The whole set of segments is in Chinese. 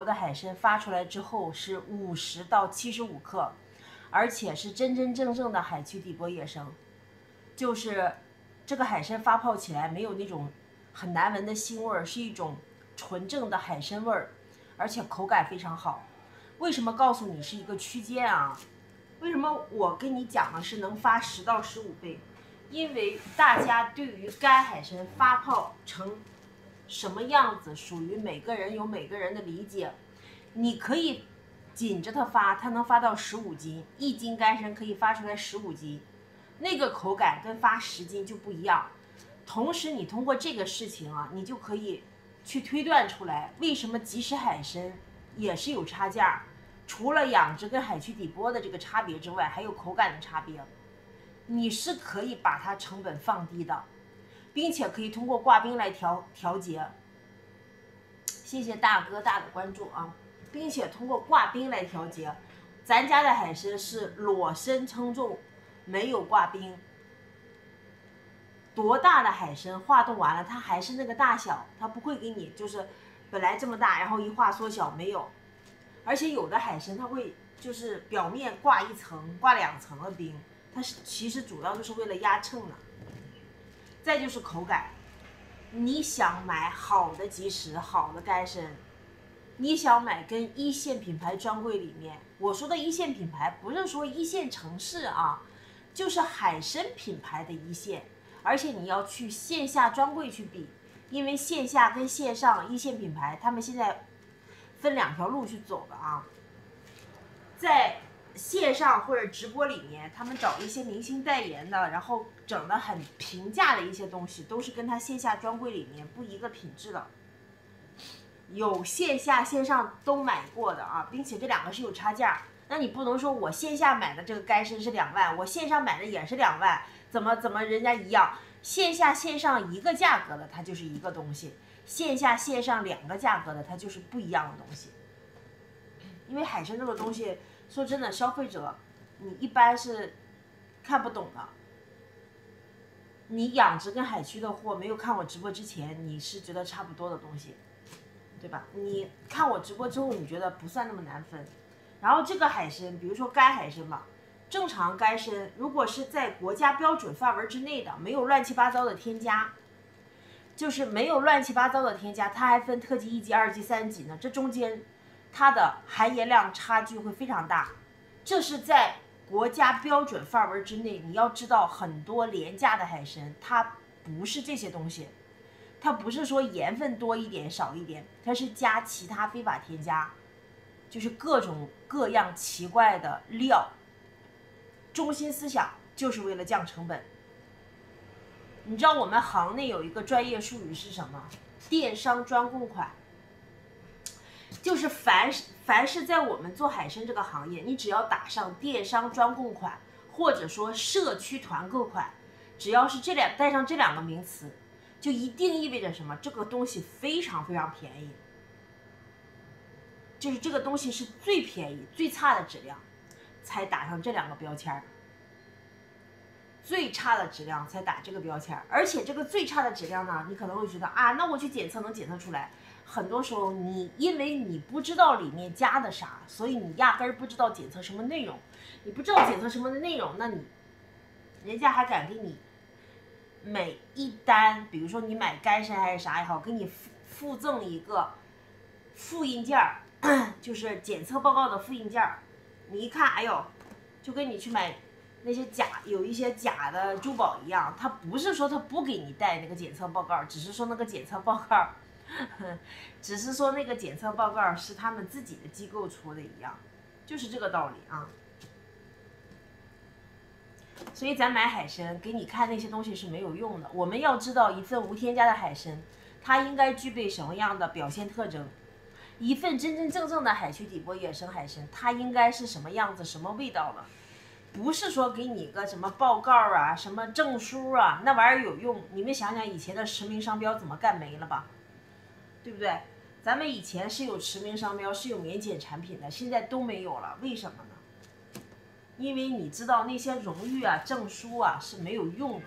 的海参发出来之后是50到75克，而且是真真正正的海曲底波野生，就是这个海参发泡起来没有那种很难闻的腥味儿，是一种纯正的海参味儿，而且口感非常好。为什么告诉你是一个区间啊？为什么我跟你讲的是能发10到15倍？因为大家对于干海参发泡成什么样子，属于每个人有每个人的理解。你可以紧着它发，它能发到15斤，1斤干参可以发出来15斤，那个口感跟发10斤就不一样。同时，你通过这个事情啊，你就可以去推断出来，为什么即使海参也是有差价。除了养殖跟海曲底波的这个差别之外，还有口感的差别。你是可以把它成本放低的，并且可以通过挂冰来调节。谢谢大哥大的关注啊！并且通过挂冰来调节。咱家的海参是裸身称重，没有挂冰。多大的海参化冻完了，它还是那个大小，它不会给你就是本来这么大，然后一化缩小，没有。而且有的海参它会就是表面挂1层、挂2层的冰，它是其实主要就是为了压秤的。再就是口感，你想买好的即食、好的干参，你想买跟1线品牌专柜里面，我说的1线品牌不是说1线城市啊，就是海参品牌的1线，而且你要去线下专柜去比，因为线下跟线上1线品牌他们现在分2条路去走的啊。在线上或者直播里面，他们找一些明星代言的，然后整的很平价的一些东西，都是跟他线下专柜里面不一个品质的。有线下线上都买过的啊，并且这2个是有差价。那你不能说我线下买的这个干参是2万，我线上买的也是2万，怎么人家一样？线下线上一个价格的它就是一个东西，线下线上2个价格的它就是不一样的东西。因为海参这个东西，说真的，消费者你一般是看不懂的。你养殖跟海曲的货没有看我直播之前，你是觉得差不多的东西，对吧？你看我直播之后，你觉得不算那么难分。然后这个海参，比如说干海参吧，正常干参如果是在国家标准范围之内的，没有乱七八糟的添加，就是没有乱七八糟的添加，它还分特级、1级、2级、3级呢，这中间它的含盐量差距会非常大，这是在国家标准范围之内。你要知道，很多廉价的海参它不是这些东西，它不是说盐分多一点少一点，它是加其他非法添加，就是各种各样奇怪的料。中心思想就是为了降成本。你知道我们行内有一个专业术语是什么？电商专供款。就是凡是在我们做海参这个行业，你只要打上电商专供款，或者说社区团购款，只要是带上这2个名词，就一定意味着什么？这个东西非常非常便宜，就是这个东西是最便宜、最差的质量，才打上这2个标签。最差的质量才打这个标签，而且这个最差的质量呢，你可能会觉得啊，那我去检测能检测出来。很多时候因为你不知道里面加的啥，所以你压根儿不知道检测什么内容。你不知道检测什么的内容，那人家还敢给你每一单，比如说你买干参还是啥也好，给你附赠一个复印件儿，就是检测报告的复印件儿。你一看，哎呦，就跟你去买那些有一些假的珠宝一样，他不是说他不给你带那个检测报告，只是说那个检测报告是他们自己的机构出的一样，就是这个道理啊。所以咱买海参给你看那些东西是没有用的。我们要知道一份无添加的海参，它应该具备什么样的表现特征？一份真真正正的海曲底波野生海参，它应该是什么样子、什么味道的？不是说给你个什么报告啊、什么证书啊，那玩意儿有用？你们想想以前的驰名商标怎么干没了吧？对不对？咱们以前是有驰名商标，是有免检产品的，现在都没有了，为什么呢？因为你知道那些荣誉啊、证书啊是没有用的，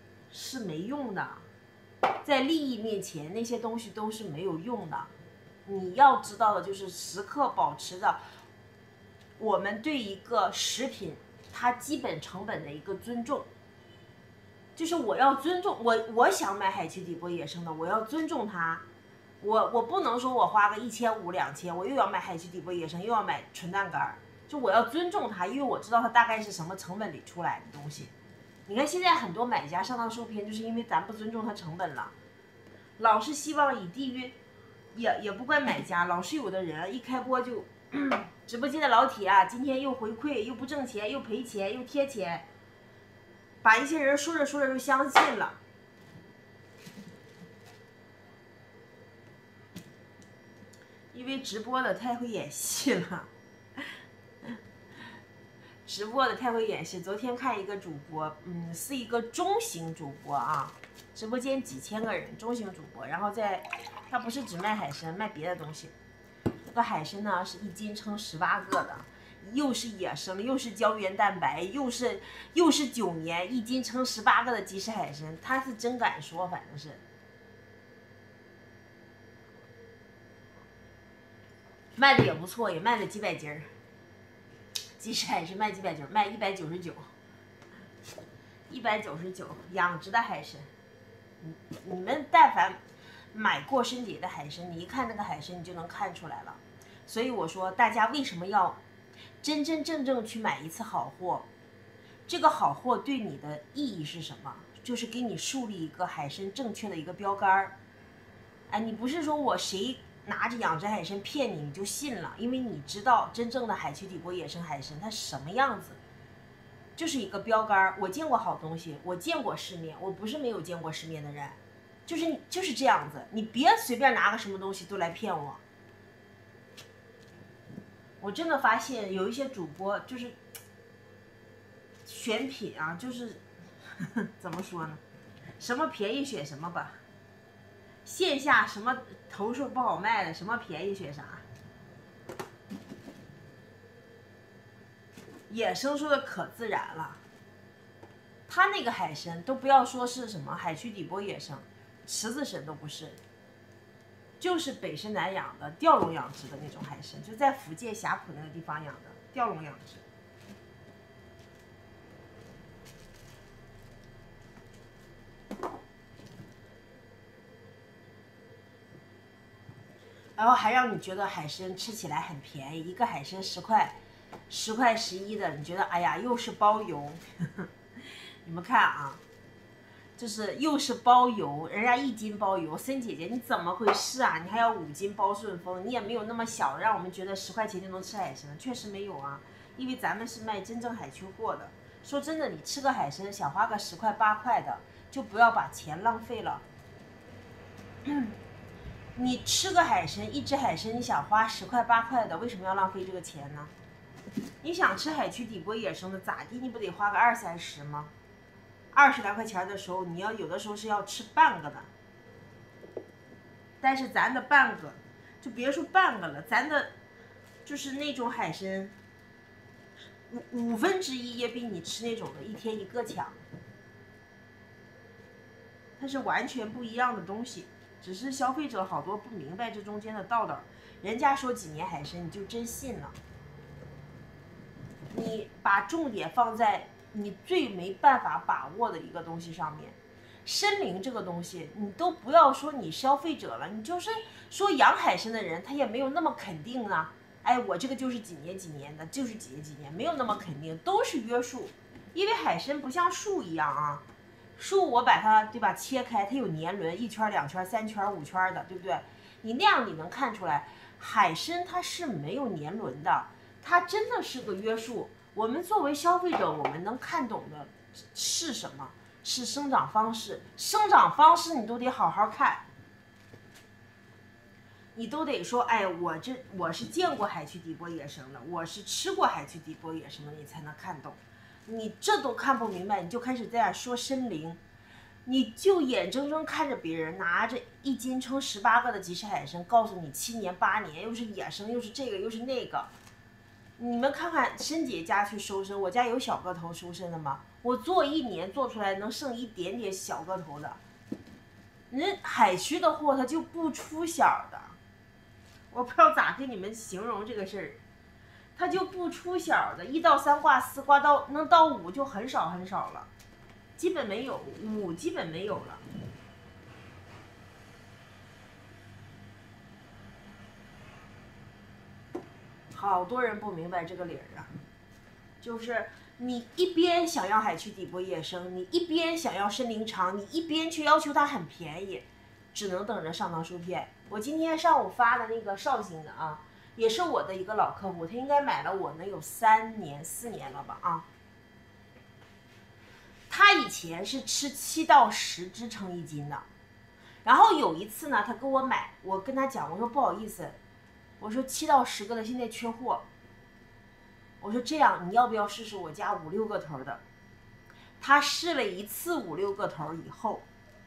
是没用的，在利益面前那些东西都是没有用的。 你要知道的就是时刻保持着我们对一个食品它基本成本的一个尊重。就是我要尊重我想买海曲底波野生的，我要尊重它。我不能说我花个1500、2000，我又要买海曲底波野生，又要买纯蛋干，就我要尊重它，因为我知道它大概是什么成本里出来的东西。你看现在很多买家上当受骗，就是因为咱不尊重它成本了，老是希望以低于，也不怪买家，老是有的人一开播就，直播间的老铁啊，今天又回馈又不挣钱又赔钱又贴钱，把一些人说着说着就相信了。因为直播的太会演戏了，直播的太会演戏。昨天看一个主播，是一个中型主播啊，直播间几千个人，中型主播。然后他不是只卖海参，卖别的东西。这个海参呢是一斤称18个的，又是野生，又是胶原蛋白，又是9年，一斤称18个的即食海参，他是真敢说，反正是。卖的也不错，也卖了几百斤儿。即使海参卖几百斤，卖199，199养殖的海参。你们但凡买过深节的海参，你一看那个海参，你就能看出来了。所以我说，大家为什么要真真正正去买一次好货？这个好货对你的意义是什么？就是给你树立一个海参正确的一个标杆儿。哎，你不是说我谁拿着养殖海参骗你，你就信了，因为你知道真正的海曲底波野生海参它什么样子，就是一个标杆。我见过好东西，我见过世面，我不是没有见过世面的人，就是这样子。你别随便拿个什么东西都来骗我。我真的发现有一些主播就是选品啊，就是怎么说呢，什么便宜选什么吧。线下什么头数不好卖的，什么便宜选啥。野生说的可自然了，他那个海参都不要说是什么海曲底波野生，池子参都不是，就是北深南养的吊笼养殖的那种海参，就在福建霞浦那个地方养的吊笼养殖。然后还让你觉得海参吃起来很便宜，一个海参10块，10块11的，你觉得哎呀又是包邮，你们看啊，就是又是包邮，人家1斤包邮，森姐姐你怎么回事啊？你还要5斤包顺丰，你也没有那么小，让我们觉得10块钱就能吃海参，确实没有啊，因为咱们是卖真正海曲货的。说真的，你吃个海参想花个10块8块的，就不要把钱浪费了。你吃个海参，一只海参你想花10块8块的，为什么要浪费这个钱呢？你想吃海曲底波野生的咋地？你不得花个20、30吗？20来块钱的时候，你要有的时候是要吃半个的。但是咱的半个，就别说半个了，咱的就是那种海参1/5也比你吃那种的1天1个强。它是完全不一样的东西。只是消费者好多不明白这中间的道道，人家说几年海参你就真信了。你把重点放在你最没办法把握的一个东西上面。参灵这个东西，你都不要说你消费者了，你就是说养海参的人，他也没有那么肯定啊。哎，我这个就是几年几年的，就是几年几年，没有那么肯定，都是约束。因为海参不像树一样啊。树我把它对吧切开，它有年轮，1圈2圈3圈5圈的，对不对？你那样你能看出来，海参它是没有年轮的，它真的是个约束。我们作为消费者，我们能看懂的是什么？是生长方式。生长方式你都得好好看，你都得说，哎，我是见过海曲底波野生的，我是吃过海曲底波野生的，你才能看懂。你这都看不明白，你就开始在那说参灵，你就眼睁睁看着别人拿着1斤称18个的即食海参，告诉你7年8年，又是野生，又是这个又是那个。你们看看申姐家去收参，我家有小个头收参的吗？我做1年做出来能剩一点点小个头的。人海曲的货它就不出小的， 我不知道咋跟你们形容这个事儿，它就不出小的，1到3挂4，挂到能到5就很少很少了，基本没有，5基本没有了。好多人不明白这个理儿啊，就是你一边想要海曲底波野生，你一边想要参苓长，你一边却要求它很便宜，只能等着上当受骗。我今天上午发的那个绍兴的啊，也是我的一个老客户，他应该买了我能有3年4年了吧啊。他以前是吃7到10只称1斤的，然后有一次呢，他跟我买，我跟他讲，我说不好意思，我说7到10个的现在缺货，我说这样你要不要试试我家5、6个头的？他试了一次5、6个头以后，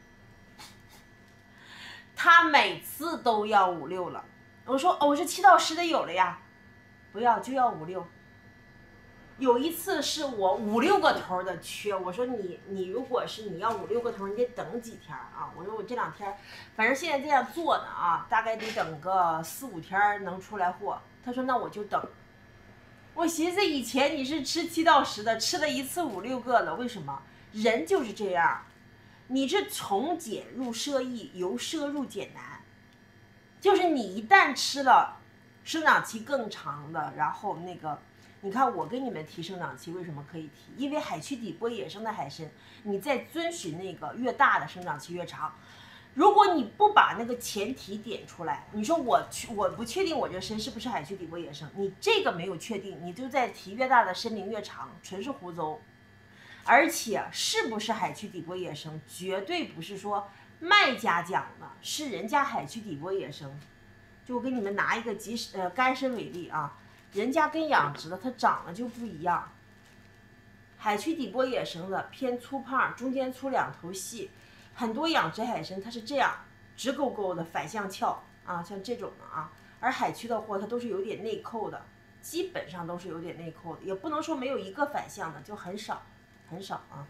他每次都要5、6了。我说7到10的有了呀，不要就要5、6。有一次是我5、6个头的缺，我说你如果是你要5、6个头，你得等几天啊？我说我这2天，反正现在这样做呢啊，大概得等个4、5天能出来货。他说那我就等。我寻思以前你是吃7到10的，吃了一次5、6个了，为什么？人就是这样，你是从俭入奢易，由奢入俭难，就是你一旦吃了生长期更长的，然后那个。你看我跟你们提生长期为什么可以提？因为海曲底波野生的海参，你在遵循那个越大的生长期越长。如果你不把那个前提点出来，你说我不确定我这参是不是海曲底波野生，你这个没有确定，你就在提越大的参龄越长，纯是胡诌。而且是不是海曲底波野生，绝对不是说卖家讲的，是人家海曲底波野生。就我给你们拿一个干参为例啊。人家跟养殖的它长得就不一样，海曲底波野生的偏粗胖，中间粗2头细，很多养殖海参它是这样直勾勾的反向翘啊，像这种的啊，而海曲的货它都是有点内扣的，基本上都是有点内扣的，也不能说没有一个反向的，就很少很少啊。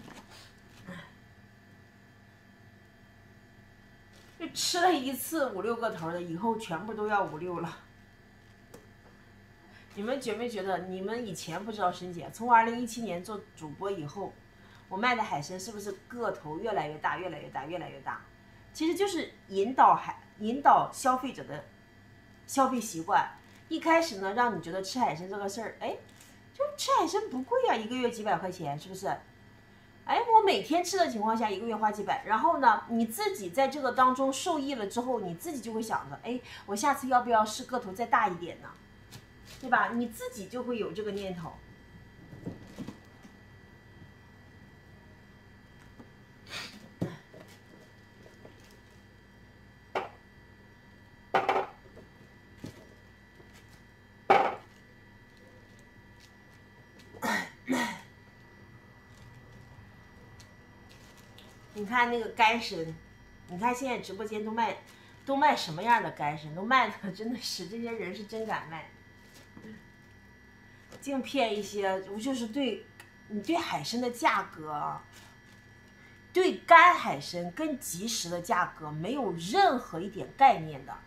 就吃了一次5、6个头的，以后全部都要5、6了。你们觉没觉得，你们以前不知道申姐，从2017年做主播以后，我卖的海参是不是个头越来越大，越来越大，越来越大？其实就是引导消费者的消费习惯。一开始呢，让你觉得吃海参这个事儿，哎，就吃海参不贵啊，1个月几百块钱，是不是？哎，我每天吃的情况下，1个月花几百，然后呢，你自己在这个当中受益了之后，你自己就会想着，哎，我下次要不要试个头再大一点呢？对吧？你自己就会有这个念头。你看那个干参，你看现在直播间都卖什么样的干参？都卖的真的是这些人是真敢卖。净骗一些，我就是你对海参的价格，对干海参跟即食的价格没有任何一点概念的。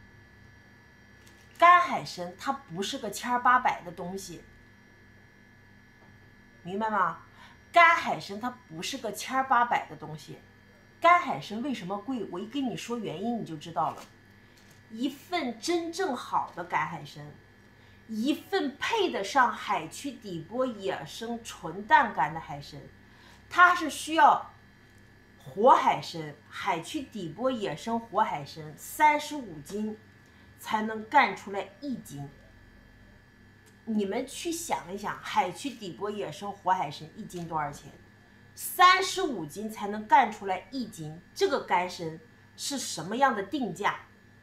干海参它不是个千八百的东西，明白吗？干海参它不是个千八百的东西。干海参为什么贵？我一跟你说原因你就知道了。一份真正好的干海参，一份配得上海曲底波野生纯淡干的海参，它是需要活海参，海曲底波野生活海参35斤才能干出来1斤。你们去想一想，海曲底波野生活海参1斤多少钱？35斤才能干出来1斤，这个干参是什么样的定价？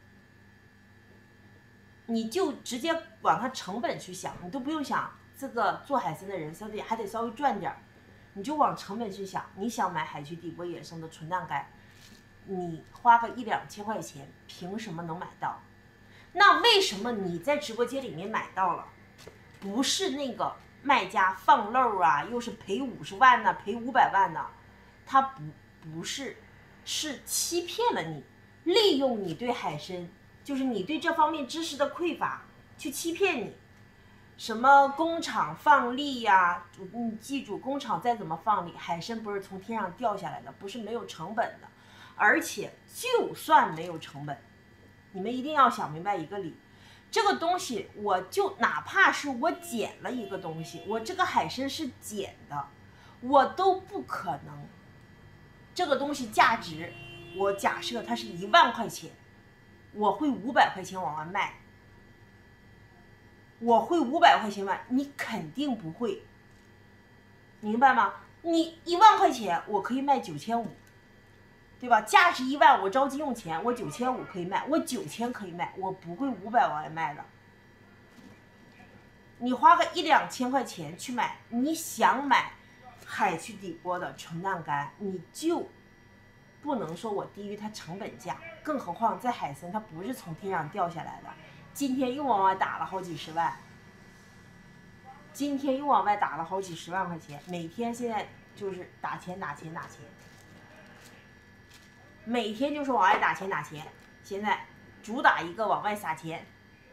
你就直接往它成本去想，你都不用想这个做海参的人还得稍微赚点，你就往成本去想。你想买海曲底波野生的纯淡干，你花个1、2千块钱，凭什么能买到？那为什么你在直播间里面买到了，不是那个卖家放漏啊，又是赔50万呢，赔500万呢？他不是，是欺骗了你，利用你对海参就是你对这方面知识的匮乏，去欺骗你。什么工厂放利呀？你记住，工厂再怎么放利，海参不是从天上掉下来的，不是没有成本的。而且就算没有成本，你们一定要想明白一个理，这个东西我就哪怕是我捡了一个东西，我这个海参是捡的，我都不可能。这个东西价值，我假设它是1万块钱，我会500块钱往外卖。我会500块钱卖，你肯定不会，明白吗？你1万块钱，我可以卖9500，对吧？价值1万，我着急用钱，我9500可以卖，我9000可以卖，我不会500往外卖的。你花个1、2千块钱去买，你想买海曲底锅的纯蛋干，你就不能说我低于它成本价，更何况在海参它不是从天上掉下来的。今天又往外打了好几十万，今天又往外打了好几十万块钱，每天现在就是打钱，每天就是往外打钱，现在主打一个往外撒钱。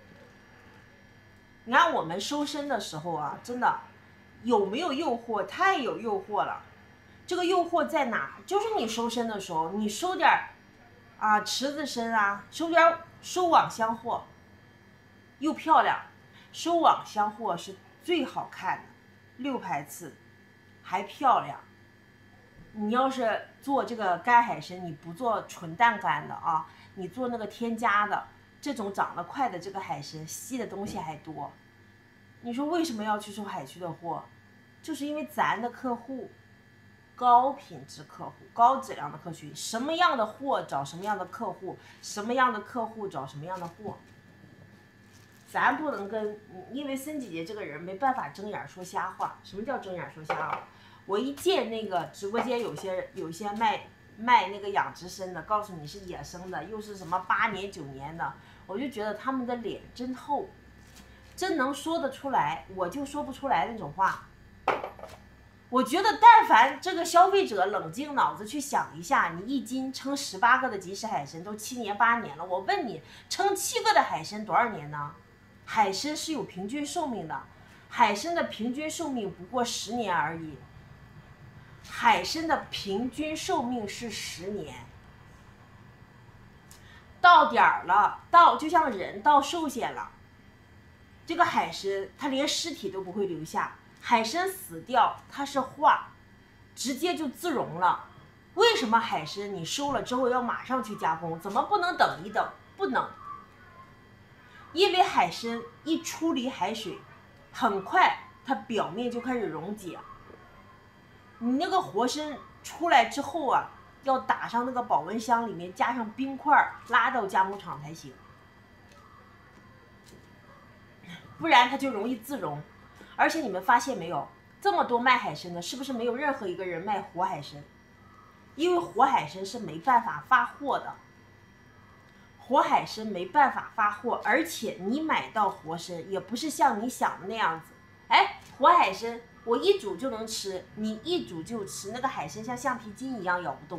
你看我们收身的时候啊，真的有没有诱惑？太有诱惑了。这个诱惑在哪？就是你收身的时候，你收点池子参啊，收网箱货。又漂亮，收网箱货是最好看的，6排次，还漂亮。你要是做这个干海参，你不做纯蛋干的啊，你做那个添加的，这种长得快的这个海参，吸的东西还多。你说为什么要去收海区的货？就是因为咱的客户，高品质客户，高质量的客群，什么样的货找什么样的客户，什么样的客户找什么样的货。咱不能跟，因为森姐姐这个人没办法睁眼说瞎话。什么叫睁眼说瞎话？我一见那个直播间有些卖那个养殖参的，告诉你是野生的，又是什么8年9年的，我就觉得他们的脸真厚，真能说得出来，我就说不出来那种话。我觉得但凡这个消费者冷静脑子去想一下，你1斤称18个的即食海参都7年8年了，我问你，称7个的海参多少年呢？海参是有平均寿命的，海参的平均寿命不过10年而已。海参的平均寿命是10年。到点儿了，就像人到寿限了，这个海参它连尸体都不会留下，海参死掉它是化，直接就自溶了。为什么海参你收了之后要马上去加工？怎么不能等一等？不能。因为海参一出离海水，很快它表面就开始溶解。你那个活参出来之后啊，要打上那个保温箱里面，加上冰块，拉到加工厂才行，不然它就容易自溶。而且你们发现没有，这么多卖海参的，是不是没有任何一个人卖活海参？因为活海参是没办法发货的。活海参没办法发货，而且你买到活参也不是像你想的那样子。哎，活海参我一煮就能吃，你一煮就吃，那个海参像橡皮筋一样咬不动。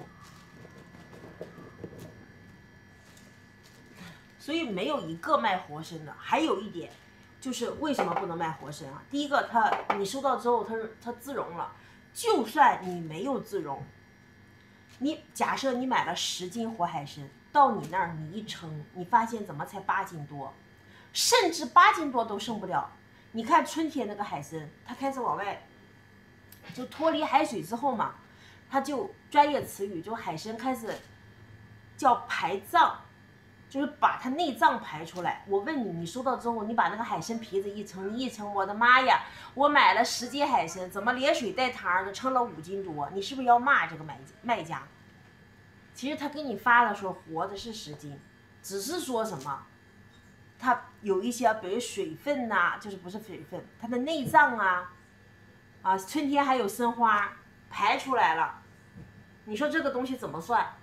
所以没有一个卖活参的。还有一点，就是为什么不能卖活参啊？第一个，你收到之后它自溶了，就算你没有自溶，你假设你买了10斤活海参。到你那儿，你一称，你发现怎么才8斤多，甚至8斤多都剩不了。你看春天那个海参，它开始往外就脱离海水之后嘛，它就专业词语就海参开始叫排脏，就是把它内脏排出来。我问你，你收到之后，你把那个海参皮子一称，你一称，我的妈呀，我买了10斤海参，怎么连水带汤的称了5斤多？你是不是要骂这个卖家？其实他给你发的时候活的是10斤，只是说什么，它有一些比如水分呐、就是不是水分，它的内脏春天还有参花排出来了，你说这个东西怎么算？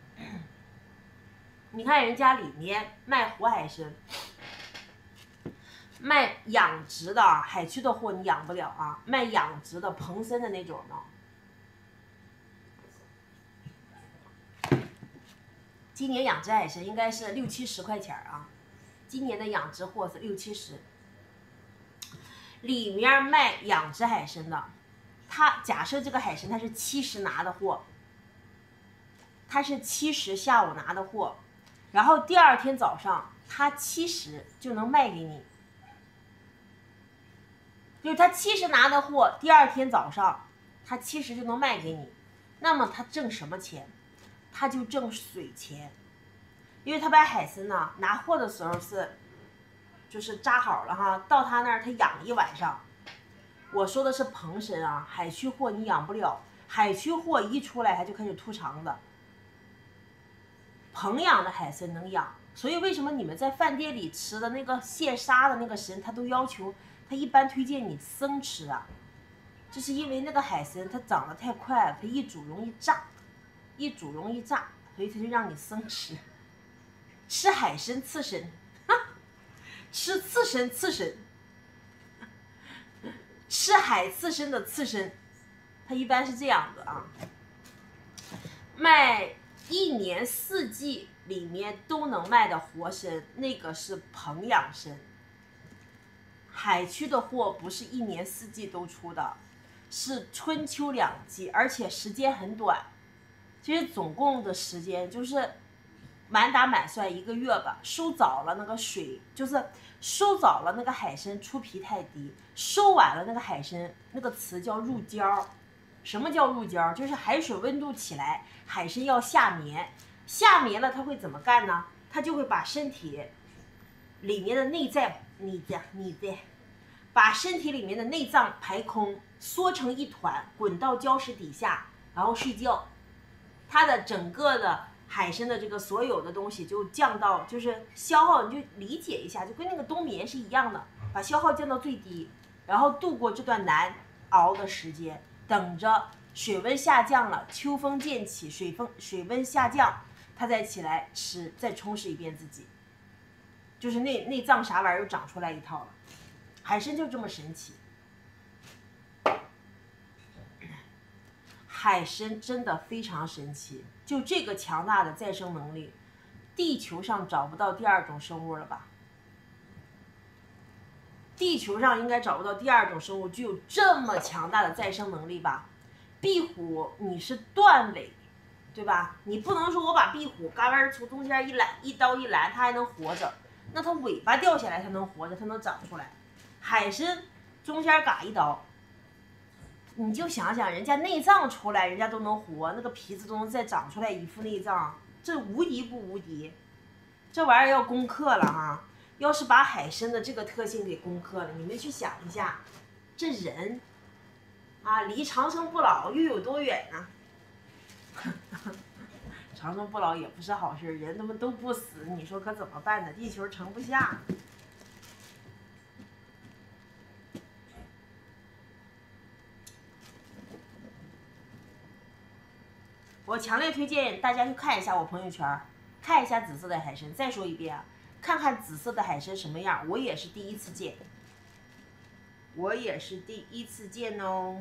你看人家里面卖活海参，卖养殖的海区的货你养不了啊，卖养殖的蓬参的那种的。 今年养殖海参应该是60、70块钱啊，今年的养殖货是60、70。里面卖养殖海参的，他假设这个海参他是70拿的货，他是70下午拿的货，然后第二天早上他70就能卖给你，就是他70拿的货，第二天早上他70就能卖给你，那么他挣什么钱？他就挣水钱，因为他把海参呢拿货的时候就是扎好了哈，到他那儿他养一晚上。我说的是蓬参啊，海区货你养不了，海区货一出来它就开始吐肠子。棚养的海参能养，所以为什么你们在饭店里吃的那个现杀的那个参，他都要求他一般推荐你生吃啊？这是因为那个海参它长得太快了，它一煮容易炸，所以他就让你生吃。吃海参刺身，吃刺身，吃海刺身的刺身，它一般是这样的啊。卖1年4季里面都能卖的活参，那个是棚养参。海区的货不是1年4季都出的，是春秋2季，而且时间很短。其实总共的时间就是满打满算1个月吧。收早了那个水，就是收早了那个海参出皮太低，收晚了那个海参那个词叫入胶。什么叫入胶？就是海水温度起来，海参要下眠，下眠了它会怎么干呢？它就会把身体里面的内脏，把身体里面的内脏排空，缩成一团，滚到礁石底下，然后睡觉。它的整个的海参的这个所有的东西就降到，就是消耗，你就理解一下，就跟那个冬眠是一样的，把消耗降到最低，然后度过这段难熬的时间，等着水温下降了，秋风渐起，水温下降，它再起来吃，再充实一遍自己，就是内脏啥玩意儿又长出来一套了。海参就这么神奇。海参真的非常神奇，就这个强大的再生能力，地球上找不到第二种生物了吧？地球上应该找不到第二种生物具有这么强大的再生能力吧？壁虎你是断尾，对吧？你不能说我把壁虎嘎嘣从中间一刀一拦，它还能活着，那它尾巴掉下来它能活着，它能长出来。海参中间嘎一刀。你就想想，人家内脏出来，人家都能活，那个皮子都能再长出来一副内脏，这无敌不无敌？这玩意儿要攻克了哈！要是把海参的这个特性给攻克了，你们去想一下，这人啊，离长生不老又有多远呢？长生不老也不是好事，人他们都不死，你说可怎么办呢？地球盛不下。我强烈推荐大家去看一下我朋友圈，看一下紫色的海参。再说一遍啊，看看紫色的海参什么样，我也是第一次见，哦。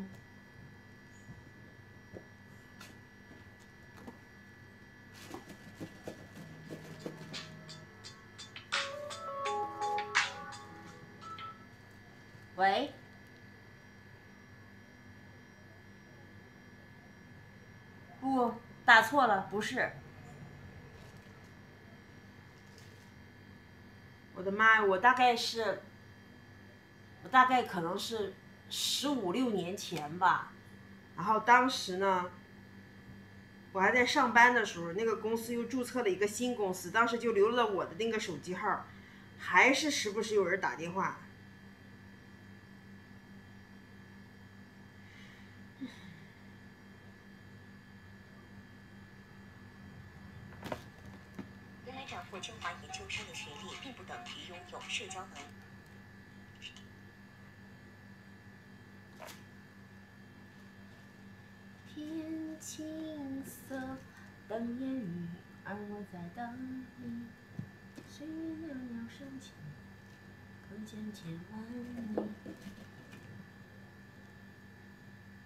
喂。不，打错了，不是。我的妈呀，我大概可能是15、16年前吧。然后当时呢，我还在上班的时候，那个公司又注册了一个新公司，当时就留了我的那个手机号，还是时不时有人打电话。 掌握清华研究生的学历并不等于拥有社交能力。 天青色等烟雨，而我在等你。岁月袅袅升起，可见千万里。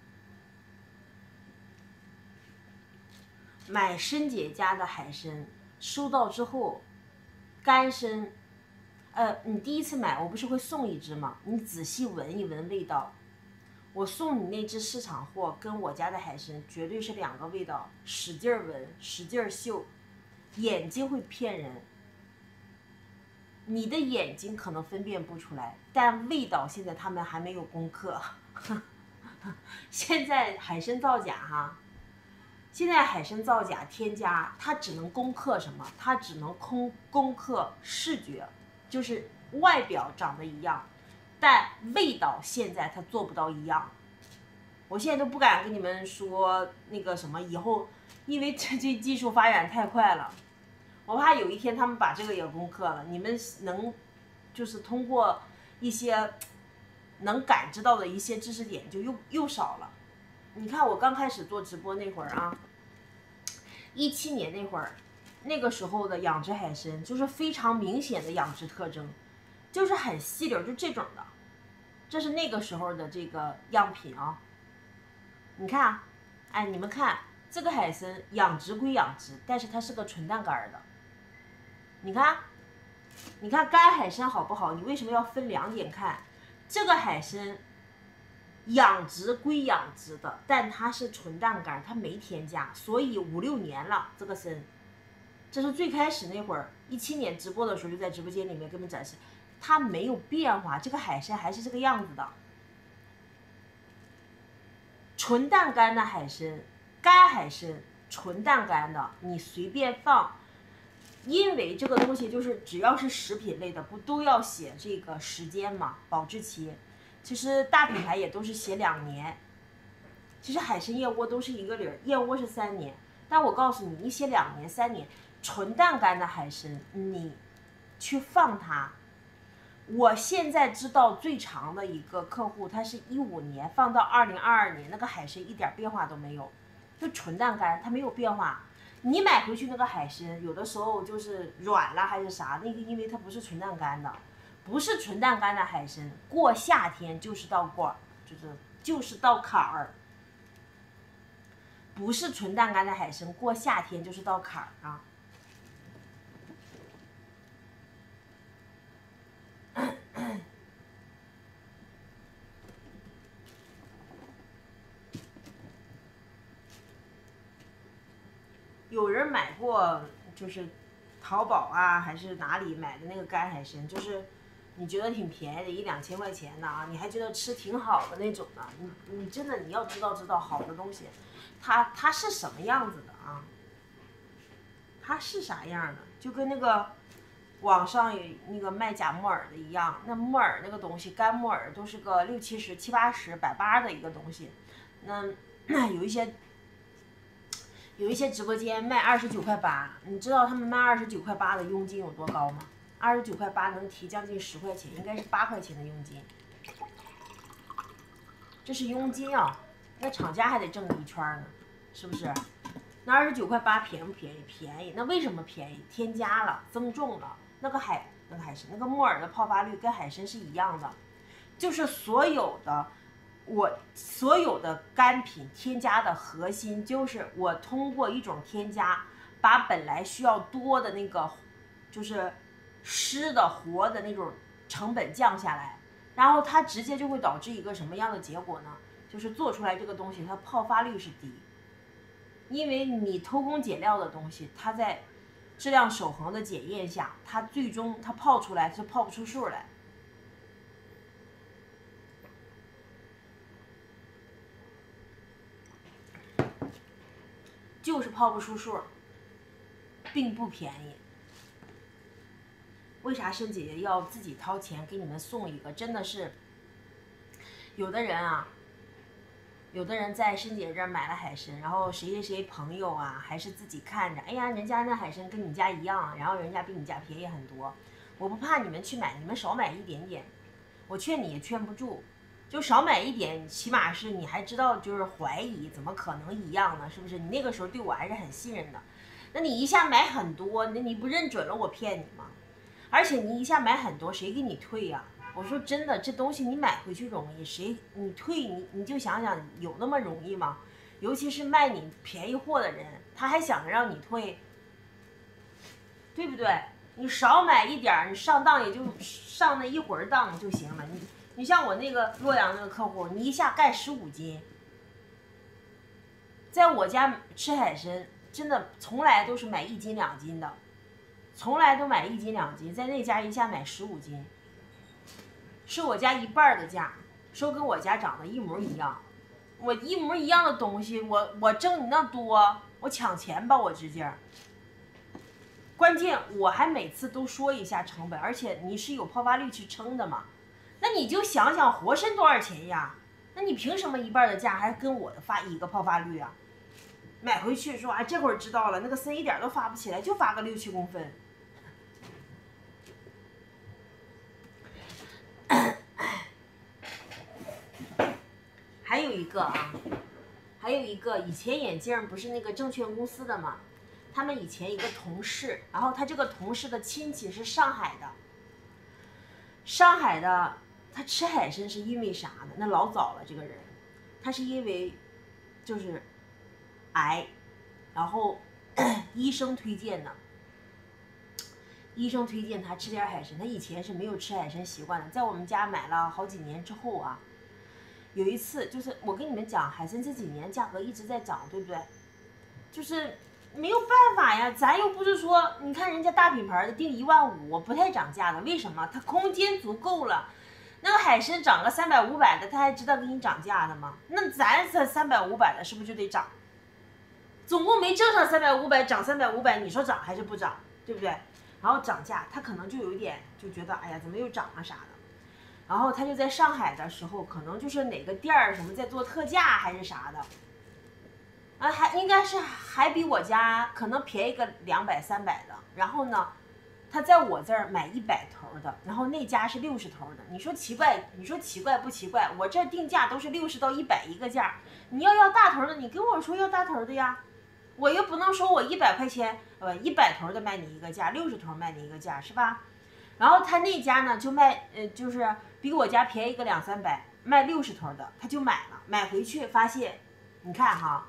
买申姐家的海参， 收到之后，干参，你第一次买我不是会送一只吗？你仔细闻一闻味道，我送你那只市场货跟我家的海参绝对是两个味道，使劲闻，使劲嗅，眼睛会骗人。你的眼睛可能分辨不出来，但味道现在他们还没有攻克。现在海参造假哈，现在海参造假添加，它只能攻克什么？它只能攻克视觉，就是外表长得一样，但味道现在它做不到一样。我现在都不敢跟你们说那个什么，以后因为这技术发展太快了。我怕有一天他们把这个也攻克了，你们能就是通过一些能感知到的一些知识点就又少了。你看我刚开始做直播那会儿啊，17年那会儿，那个时候的养殖海参就是非常明显的养殖特征，就是很细溜，就这种的。这是那个时候的这个样品啊，你看，哎，你们看这个海参养殖归养殖，但是它是个纯蛋干的。你看，你看干海参好不好？你为什么要分两点看？这个海参养殖归养殖的，但它是纯蛋干，它没添加，所以5、6年了。这个参，这是最开始那会儿17年直播的时候，就在直播间里面给你们展示，它没有变化，这个海参还是这个样子的。纯蛋干的海参，干海参纯蛋干的，你随便放。因为这个东西就是只要是食品类的，不都要写这个时间嘛，保质期。其实大品牌也都是写2年。其实海参燕窝都是一个理儿，燕窝是3年。但我告诉你，你写2年、3年，纯蛋干的海参，你去放它。我现在知道最长的一个客户，他是15年放到2022年，那个海参一点变化都没有，就纯蛋干，它没有变化。你买回去那个海参，有的时候就是软了还是啥，那个因为它不是纯蛋干的，不是纯蛋干的海参，过夏天就是到就是到坎儿，不是纯蛋干的海参，过夏天就是到坎儿啊。有人买过，就是淘宝啊，还是哪里买的那个干海参，就是你觉得挺便宜的，1、2千块钱的啊，你还觉得吃挺好的那种的，你真的你要知道好的东西，它是什么样子的啊？它是啥样的？就跟那个网上有那个卖假木耳的一样，那木耳那个东西，干木耳都是个60、70、70、80、180的一个东西，那有一些直播间卖29.8块，你知道他们卖29.8块的佣金有多高吗？29.8块能提将近10块钱，应该是8块钱的佣金。这是佣金啊，那厂家还得挣一圈呢，是不是？那29.8块便不便宜？便宜。那为什么便宜？添加了，增重了。那个海参，那个木耳的泡发率跟海参是一样的，就是所有的干品添加的核心就是我通过一种添加，把本来需要多的那个就是湿的活的那种成本降下来，然后它直接就会导致一个什么样的结果呢？就是做出来这个东西它泡发率是低，因为你偷工减料的东西，它在质量守恒的检验下，它最终它泡出来是泡不出数来。就是泡不出数，并不便宜。为啥申姐姐要自己掏钱给你们送一个？真的是，有的人在申姐这儿买了海参，然后谁朋友啊，还是自己看着，哎呀，人家那海参跟你家一样，然后人家比你家便宜很多。我不怕你们去买，你们少买一点点，我劝你也劝不住。就少买一点，起码是你还知道，就是怀疑，怎么可能一样呢？是不是？你那个时候对我还是很信任的，那你一下买很多，那你不认准了我骗你吗？而且你一下买很多，谁给你退呀？我说真的，这东西你买回去容易，你退你就想想，有那么容易吗？尤其是卖你便宜货的人，他还想着让你退， 对不对？你少买一点，你上当也就上那一会儿当就行了。你像我那个洛阳那个客户，你一下干15斤，在我家吃海参真的从来都是买1斤2斤的，从来都买1斤2斤，在那家一下买15斤，是我家1半的价，说跟我家长得一模一样。我一模一样的东西，我挣你那多，我抢钱吧我直接。关键我还每次都说一下成本，而且你是有泡发率去称的嘛，那你就想想活参多少钱呀？那你凭什么1半的价还跟我发一个泡发率啊？买回去说啊，这会儿知道了，那个参一点都发不起来，就发个6、7公分。还有一个啊，还有一个以前眼镜不是那个证券公司的嘛，他们以前一个同事，然后他这个同事的亲戚是上海的，上海的他吃海参是因为啥呢？那老早了，这个人他是因为就是癌，然后医生推荐的，医生推荐他吃点海参，他以前是没有吃海参习惯的，在我们家买了好几年之后啊，有一次就是我跟你们讲，海参这几年价格一直在涨，对不对？就是没有办法呀，咱又不是说，你看人家大品牌的定15000，我不太涨价的，为什么？它空间足够了。那个海参涨个300、500的，他还知道给你涨价的吗？那咱这300、500的，是不是就得涨？总共没挣上300、500，涨300、500，你说涨还是不涨？对不对？然后涨价，他可能就有一点就觉得，哎呀，怎么又涨了啥的。然后他就在上海的时候，可能就是哪个店儿什么在做特价还是啥的，啊，还应该是还比我家可能便宜个200、300的。然后呢，他在我这儿买100头的，然后那家是60头的。你说奇怪？你说奇怪不奇怪？我这定价都是60到100一个价，你要大头的，你跟我说要大头的呀。我又不能说我100块钱，100头的卖你一个价，60头卖你一个价，是吧？然后他那家呢就卖，就是比我家便宜个2、300，卖60头的，他就买了。买回去发现，你看哈，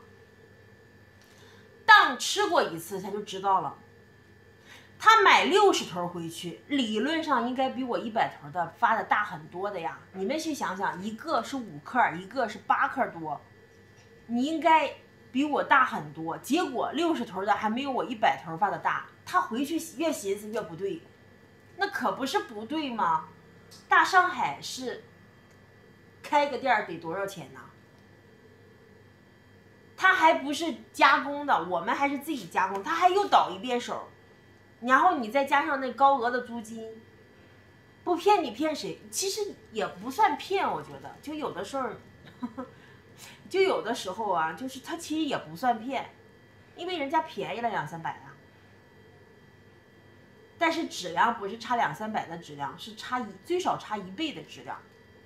当吃过一次他就知道了。他买60头回去，理论上应该比我100头的发的大很多的呀。你们去想想，一个是5克，一个是8克多，你应该比我大很多。结果60头的还没有我100头发的大，他回去越寻思越不对，那可不是不对吗？大上海是开个店得多少钱呢？他还不是加工的，我们还是自己加工，他还又倒一遍手。然后你再加上那高额的租金，不骗你骗谁？其实也不算骗，我觉得就有的时候，就有的时候啊，就是他其实也不算骗，因为人家便宜了2、300啊。但是质量不是差2、300的质量，是最少差1倍的质量。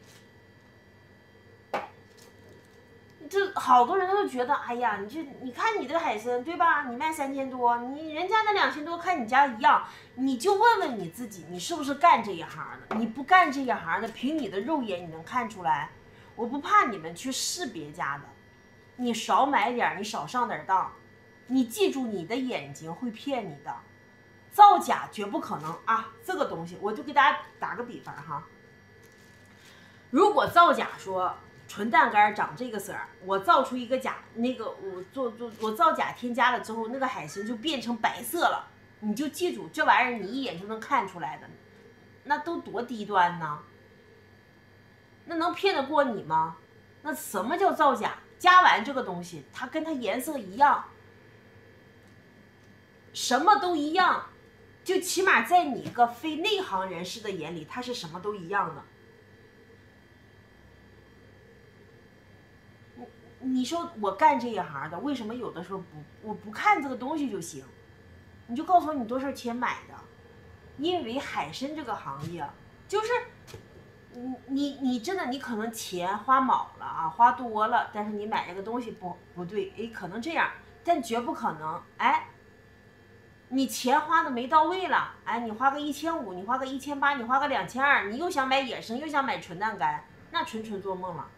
这好多人都觉得，哎呀，你看你这个海参对吧？你卖3000多，你人家那2000多，看你家一样，你就问问你自己，你是不是干这一行的？你不干这一行的，凭你的肉眼你能看出来？我不怕你们去试别家的，你少买点，你少上点当，你记住你的眼睛会骗你的，造假绝不可能啊！这个东西我就给大家打个比方哈，如果造假说纯蛋干长这个色儿，我造出一个假，那个我造假添加了之后，那个海参就变成白色了。你就记住这玩意儿，你一眼就能看出来的，那都多低端呢？那能骗得过你吗？那什么叫造假？加完这个东西，它跟它颜色一样，什么都一样，就起码在你个非内行人士的眼里，它是什么都一样的。你说我干这一行的，为什么有的时候我不看这个东西就行？你就告诉我你多少钱买的，因为海参这个行业就是你真的你可能钱花卯了啊，花多了，但是你买这个东西不对，哎，可能这样，但绝不可能，哎，你钱花的没到位了，哎，你花个1500，你花个1800，你花个2200，你又想买野生，又想买纯蛋干，那纯做梦了。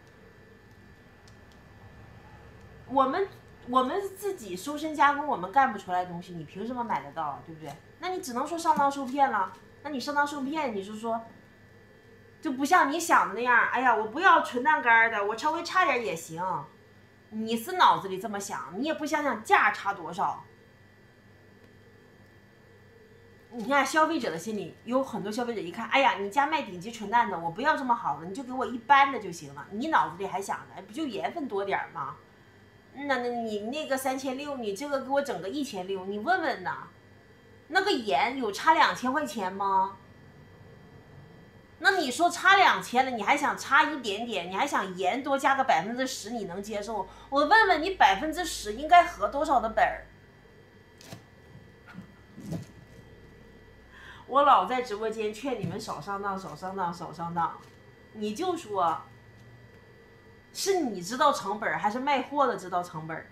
我们自己收身加工，我们干不出来的东西，你凭什么买得到啊？对不对？ 那你只能说上当受骗了。那你上当受骗，你是说，就不像你想的那样，哎呀，我不要纯蛋干的，我稍微差点也行。你是脑子里这么想，你也不想想价差多少。你看消费者的心理，有很多消费者一看，哎呀，你家卖顶级纯蛋的，我不要这么好的，你就给我一般的就行了。你脑子里还想着，不就盐分多点吗？那你那个3600，你这个给我整个1600，你问问呐，那个盐有差2000块钱吗？那你说差2000了，你还想差一点点，你还想盐多加个10%，你能接受？我问问你10%应该合多少的本儿？我老在直播间劝你们少上当，少上当，少上当。你就说，是你知道成本还是卖货的知道成本？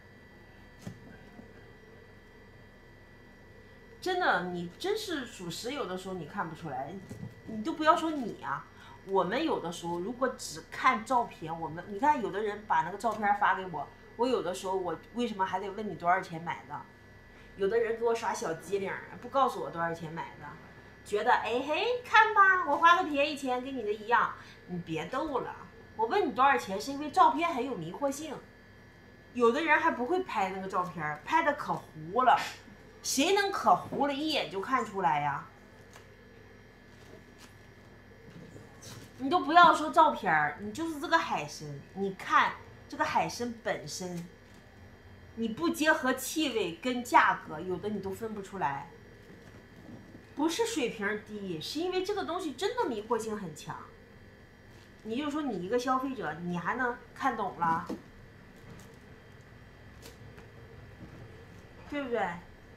真的，你真是属实，有的时候你看不出来，你都不要说你啊，我们有的时候如果只看照片，你看有的人把那个照片发给我，我有的时候我为什么还得问你多少钱买的？有的人给我耍小机灵，不告诉我多少钱买的。觉得哎嘿，看吧，我花个便宜钱跟你的一样，你别逗了。我问你多少钱，是因为照片很有迷惑性。有的人还不会拍那个照片，拍的可糊了，谁能可糊了，一眼就看出来呀？你都不要说照片，你就是这个海参，你看这个海参本身，你不结合气味跟价格，有的你都分不出来。不是水平低，是因为这个东西真的迷惑性很强。你就说你一个消费者，你还能看懂了，对不对？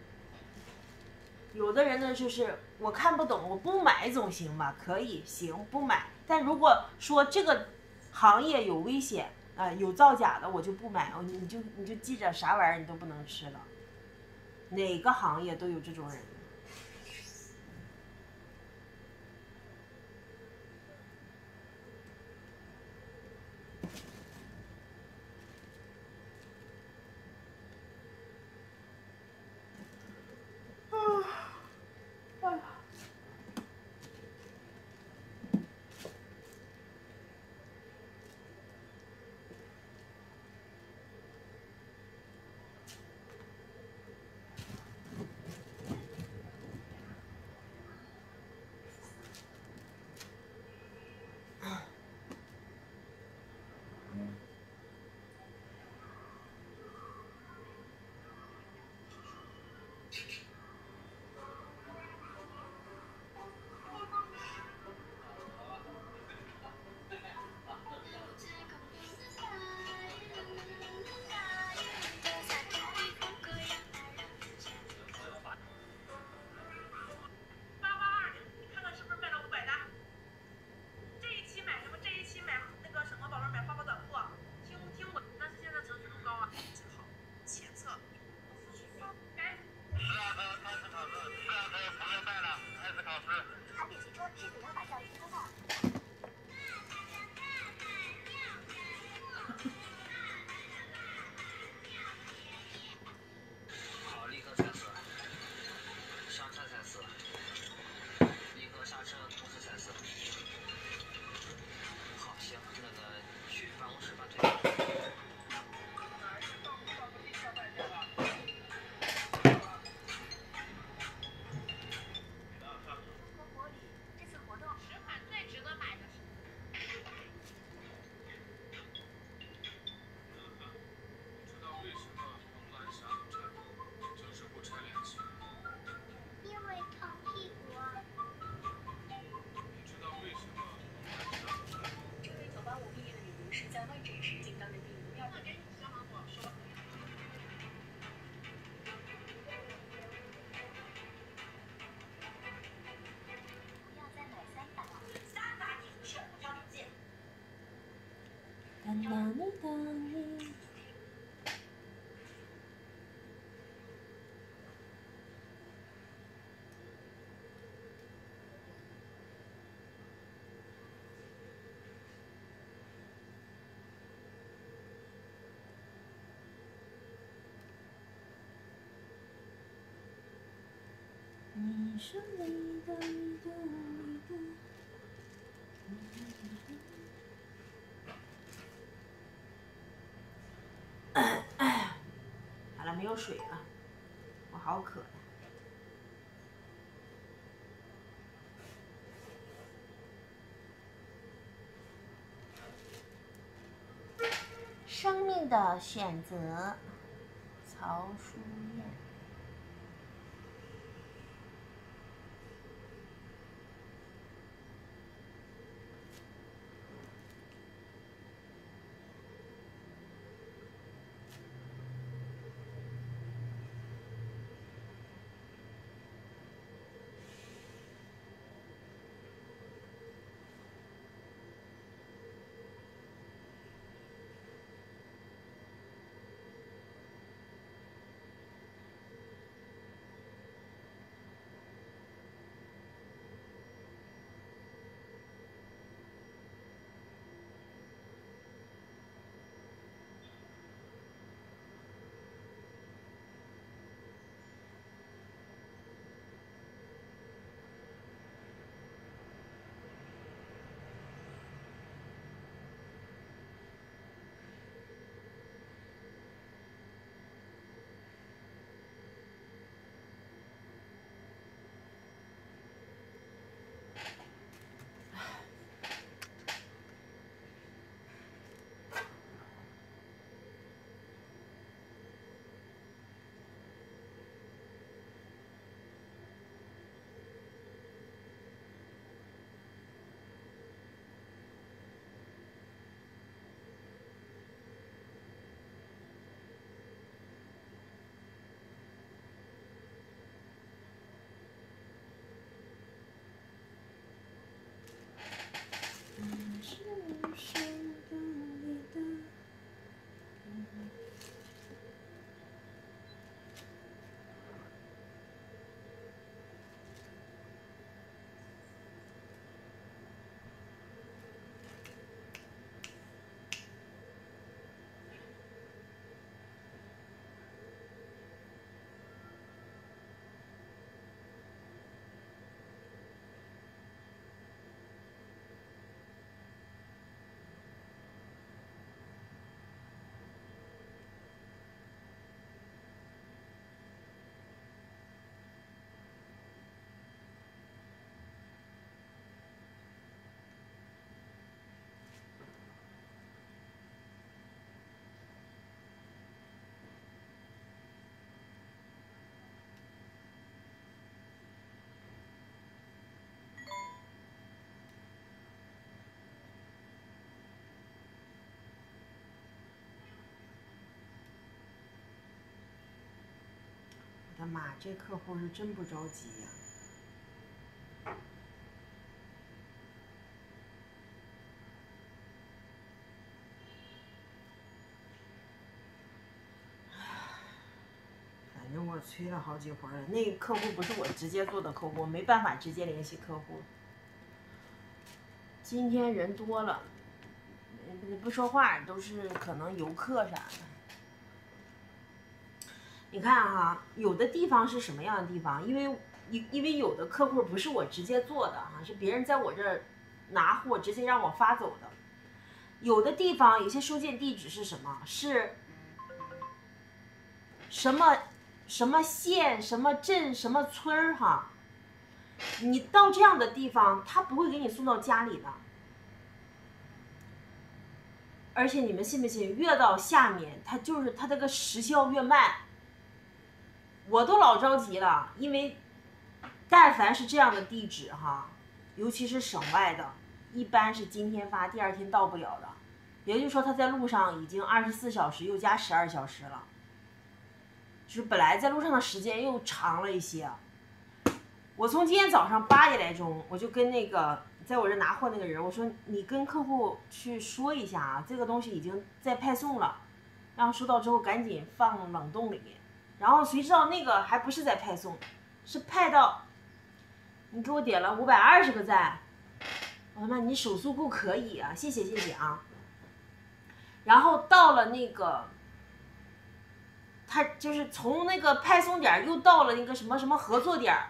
有的人呢，就是我看不懂，我不买总行吧？可以，行，不买。但如果说这个行业有危险，有造假的，我就不买。你就记着，啥玩意儿你都不能吃了。哪个行业都有这种人。当当你当你。 是你的，你的，你的。好了，没有水了，我好渴呀。生命的选择，曹淑燕。我的妈，这客户是真不着急呀。反正我催了好几回了，那客户不是我直接做的客户，没办法直接联系客户。今天人多了，不说话都是可能游客啥的。你看哈，有的地方是什么样的地方？因为有的客户不是我直接做的哈，是别人在我这儿拿货直接让我发走的。有的地方有些收件地址是什么？是什么县、什么镇、什么村儿哈？你到这样的地方，他不会给你送到家里的。而且你们信不信，越到下面，它这个时效越慢。我都老着急了，因为但凡是这样的地址哈，尤其是省外的，一般是今天发，第二天到不了的。也就是说，他在路上已经24小时又加12小时了，就是本来在路上的时间又长了一些。我从今天早上8点来钟，我就跟那个在我这拿货那个人，我说你跟客户去说一下啊，这个东西已经在派送了，然后收到之后赶紧放冷冻里面。然后谁知道那个还不是在派送，是派到，你给我点了520个赞，我他妈你手速够可以啊，谢谢啊。然后到了那个，他就是从那个派送点又到了那个什么什么合作点，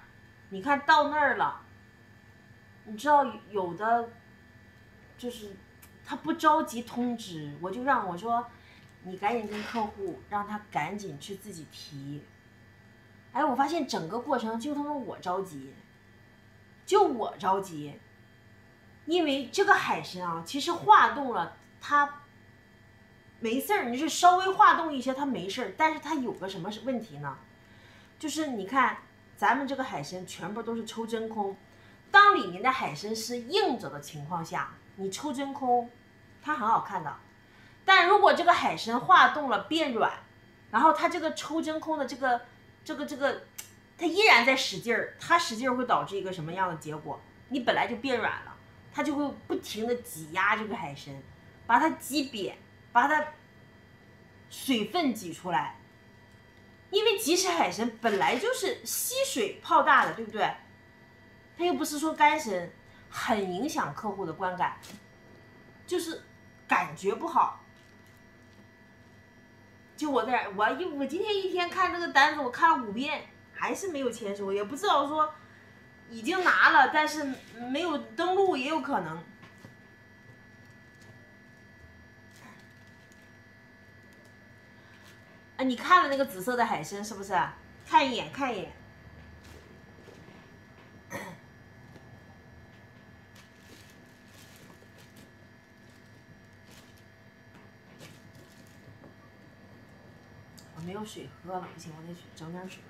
你看到那儿了，你知道有的就是他不着急通知，我就让我说你赶紧跟客户让他赶紧去自己提。哎，我发现整个过程就他妈我着急，就我着急，因为这个海参啊，其实化冻了它没事儿，你是稍微化冻一些它没事儿，但是它有个什么问题呢？就是你看咱们这个海参全部都是抽真空，当里面的海参是硬着的情况下，你抽真空，它很好看的。但如果这个海参化冻了变软，然后它这个抽真空的这个，它依然在使劲儿，它使劲儿会导致一个什么样的结果？你本来就变软了，它就会不停的挤压这个海参，把它挤扁，把它水分挤出来。因为即使海参本来就是吸水泡大的，对不对？它又不是说干参，很影响客户的观感，就是感觉不好。就我今天一天看这个单子，我看了5遍，还是没有签收，也不知道说已经拿了，但是没有登录也有可能。啊，你看了那个紫色的海参是不是？看一眼，看一眼。我没有水喝了，不行，我得整点水。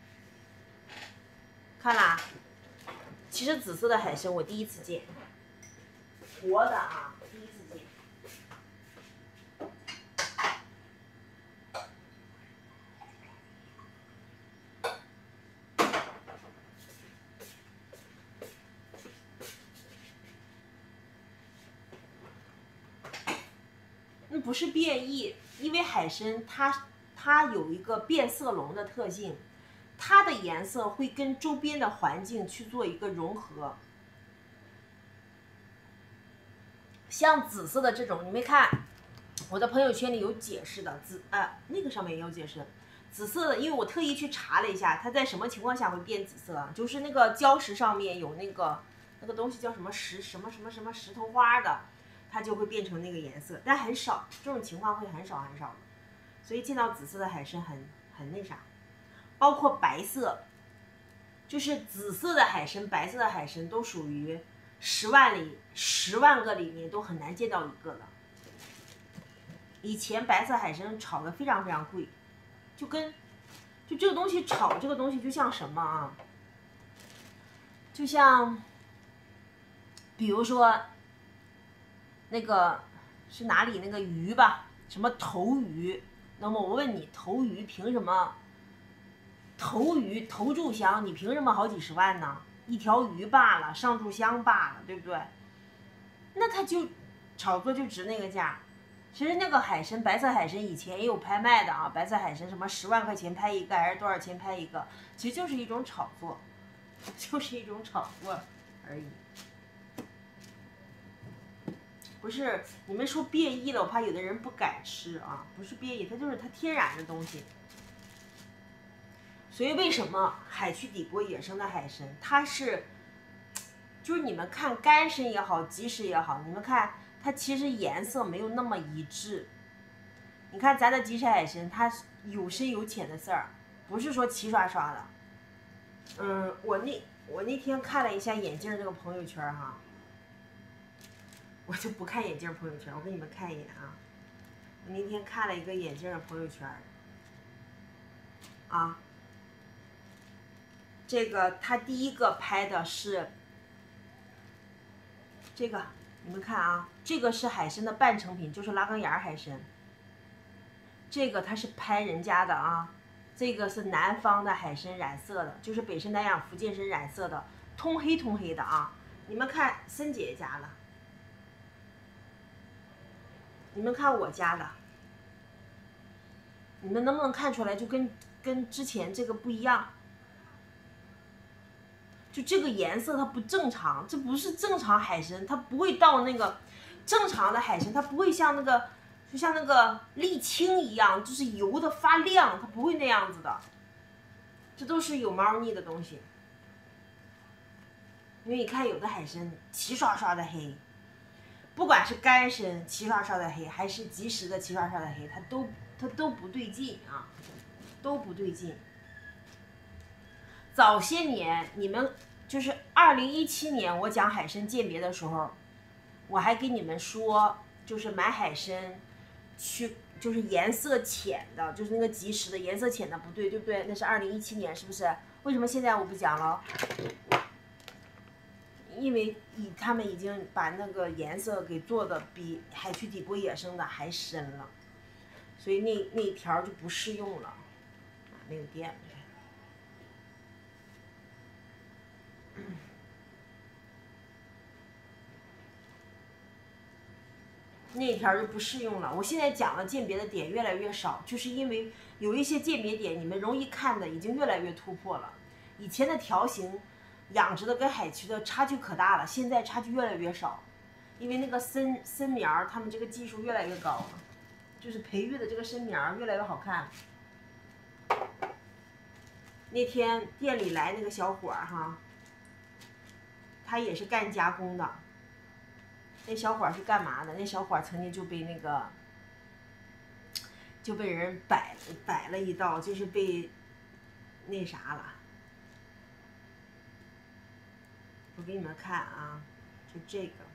看啦，其实紫色的海参我第一次见，活的啊，第一次见。不是变异，因为海参它有一个变色龙的特性，它的颜色会跟周边的环境去做一个融合。像紫色的这种，你没看我的朋友圈里有解释的，那个上面也有解释。紫色的，因为我特意去查了一下，它在什么情况下会变紫色，就是那个礁石上面有那个东西叫什么石头花的。它就会变成那个颜色，但很少，这种情况会很少很少的，所以见到紫色的海参很那啥，包括白色，就是紫色的海参、白色的海参都属于10万个里面都很难见到一个的。以前白色海参炒的非常非常贵，就这个东西炒这个东西就像什么啊？就像，比如说。那个是哪里那个鱼吧？什么头鱼？那么我问你，头鱼凭什么？头鱼头炷香，你凭什么好几十万呢？一条鱼罢了，上炷香罢了，对不对？那他就炒作就值那个价。其实那个海参，白色海参以前也有拍卖的啊，白色海参什么10万块钱拍一个，还是多少钱拍一个？其实就是一种炒作，就是一种炒作而已。不是你们说变异了，我怕有的人不敢吃啊。不是变异，它就是它天然的东西。所以为什么海区底国野生的海参，它是，就是你们看干参也好，即食也好，你们看它其实颜色没有那么一致。你看咱的即食海参，它有深有浅的色儿，不是说齐刷刷的。我那天看了一下眼镜这个朋友圈哈。我就不看眼镜朋友圈，我给你们看一眼啊。我那天看了一个眼镜的朋友圈，啊，这个他第一个拍的是这个，你们看啊，这个是海参的半成品，就是拉钢牙海参。这个他是拍人家的啊，这个是南方的海参染色的，就是北参、南养、福建参染色的，通黑的啊。你们看森姐家的。你们看我家的，你们能不能看出来就跟之前这个不一样？就这个颜色它不正常，这不是正常海参，它不会到那个正常的海参，它不会像那个就像那个沥青一样，就是油的发亮，它不会那样子的。这都是有猫腻的东西。 因为你看有的海参齐刷刷的黑，不管是干参齐刷刷的黑，还是及时的齐刷刷的黑，它都不对劲啊，都不对劲。早些年你们就是2017年我讲海参鉴别的时候，我还跟你们说，就是买海参去就是颜色浅的，就是那个及时的颜色浅的不对，对不对？那是2017年，是不是？为什么现在我不讲了？因为他们已经把那个颜色给做的比海区底部野生的还深了，所以那一条就不适用了，没有电了。那一条就不适用了。我现在讲的鉴别的点越来越少，就是因为有一些鉴别点你们容易看的已经越来越突破了。以前的条形养殖的跟海区的差距可大了，现在差距越来越少，因为那个参苗他们这个技术越来越高了，就是培育的这个参苗越来越好看。那天店里来那个小伙儿哈，他也是干加工的。那小伙是干嘛的？那小伙曾经就被人摆了一道，就是被那啥了。我给你们看啊，就这个，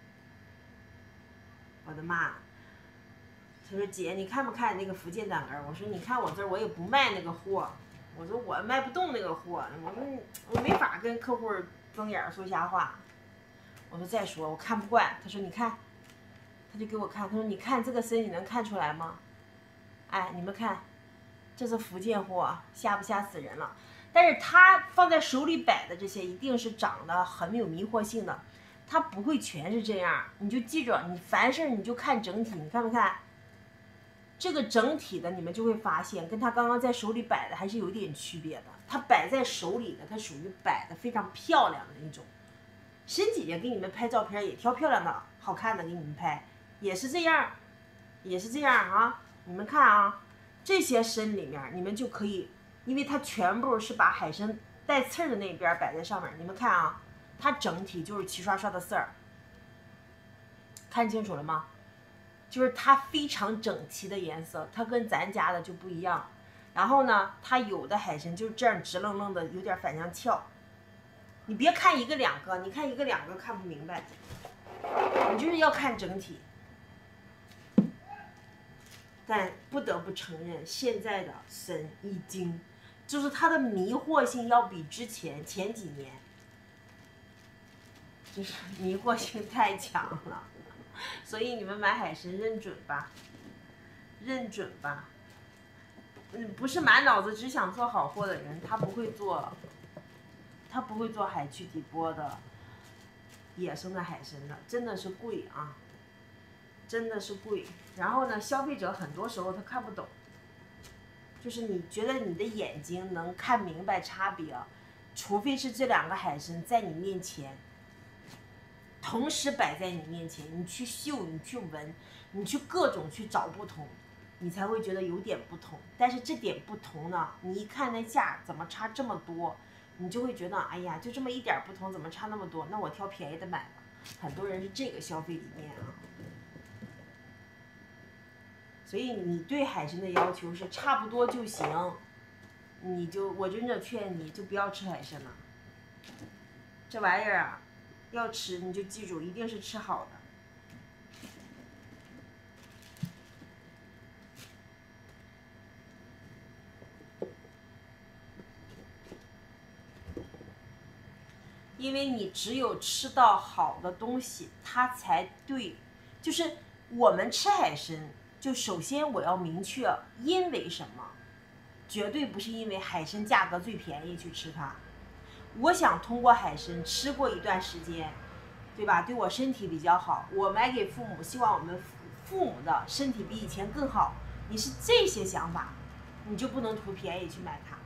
我的妈！他说姐，你看不看那个福建胆根？我说你看我这儿我也不卖那个货，我说我卖不动那个货，我说我没法跟客户睁眼说瞎话。我说再说我看不惯，他说你看，他就给我看，他说你看这个参你能看出来吗？哎，你们看，这是福建货，吓不吓死人了？但是他放在手里摆的这些一定是长得很有迷惑性的，它不会全是这样。你就记住，你凡事你就看整体，你看没看？这个整体的你们就会发现，跟他刚刚在手里摆的还是有点区别的。他摆在手里的，它属于摆的非常漂亮的那种。申姐姐给你们拍照片也挑漂亮的、好看的给你们拍，也是这样，也是这样啊。你们看啊，这些参里面你们就可以，因为它全部是把海参带刺儿的那边摆在上面，你们看啊，它整体就是齐刷刷的刺儿，看清楚了吗？就是它非常整齐的颜色，它跟咱家的就不一样。然后呢，它有的海参就是这样直愣愣的，有点反向翘。你别看一个两个，你看一个两个看不明白，你就是要看整体。但不得不承认，现在的参已经，就是它的迷惑性要比前几年，就是迷惑性太强了。所以你们买海参认准吧，认准吧。不是满脑子只想做好货的人，他不会做海区底波的野生的海参的，真的是贵啊，真的是贵。然后呢，消费者很多时候他看不懂，就是你觉得你的眼睛能看明白差别，除非是这两个海参在你面前同时摆在你面前，你去嗅，你去闻，你去各种去找不同，你才会觉得有点不同。但是这点不同呢，你一看那价怎么差这么多，你就会觉得哎呀，就这么一点不同，怎么差那么多？那我挑便宜的买吧。很多人是这个消费理念啊。所以你对海参的要求是差不多就行，我真的劝你就不要吃海参了。这玩意儿啊，要吃你就记住，一定是吃好的。因为你只有吃到好的东西，它才对。就是我们吃海参，就首先我要明确，因为什么？绝对不是因为海参价格最便宜去吃它。我想通过海参吃过一段时间，对吧？对我身体比较好，我买给父母，希望我们父母的身体比以前更好。你是这些想法，你就不能图便宜去买它。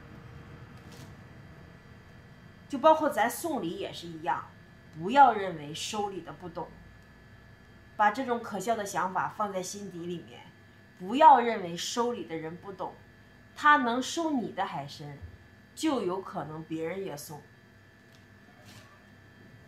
就包括咱送礼也是一样，不要认为收礼的不懂，把这种可笑的想法放在心底里面。不要认为收礼的人不懂，他能收你的海参，就有可能别人也送。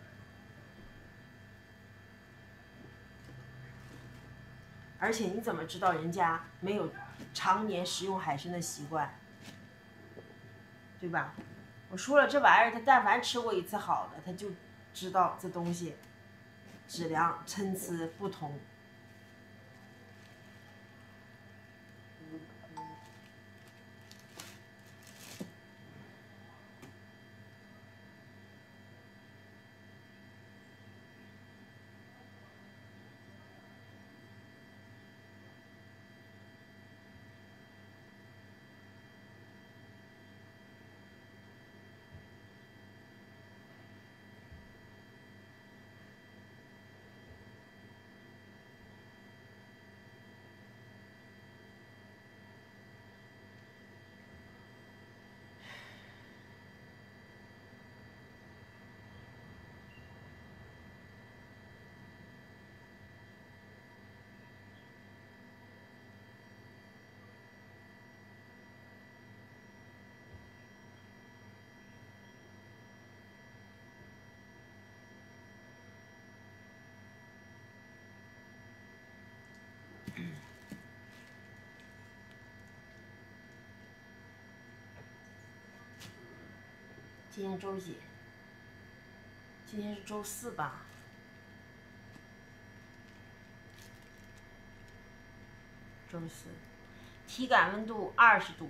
而且你怎么知道人家没有常年食用海参的习惯，对吧？我说了，这玩意儿他但凡吃过一次好的，他就知道这东西质量参差不同。今天周几？今天是周四吧？周四，体感温度20度。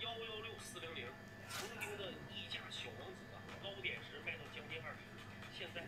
曾经的溢价小王子啊，高点时卖到将近20，现在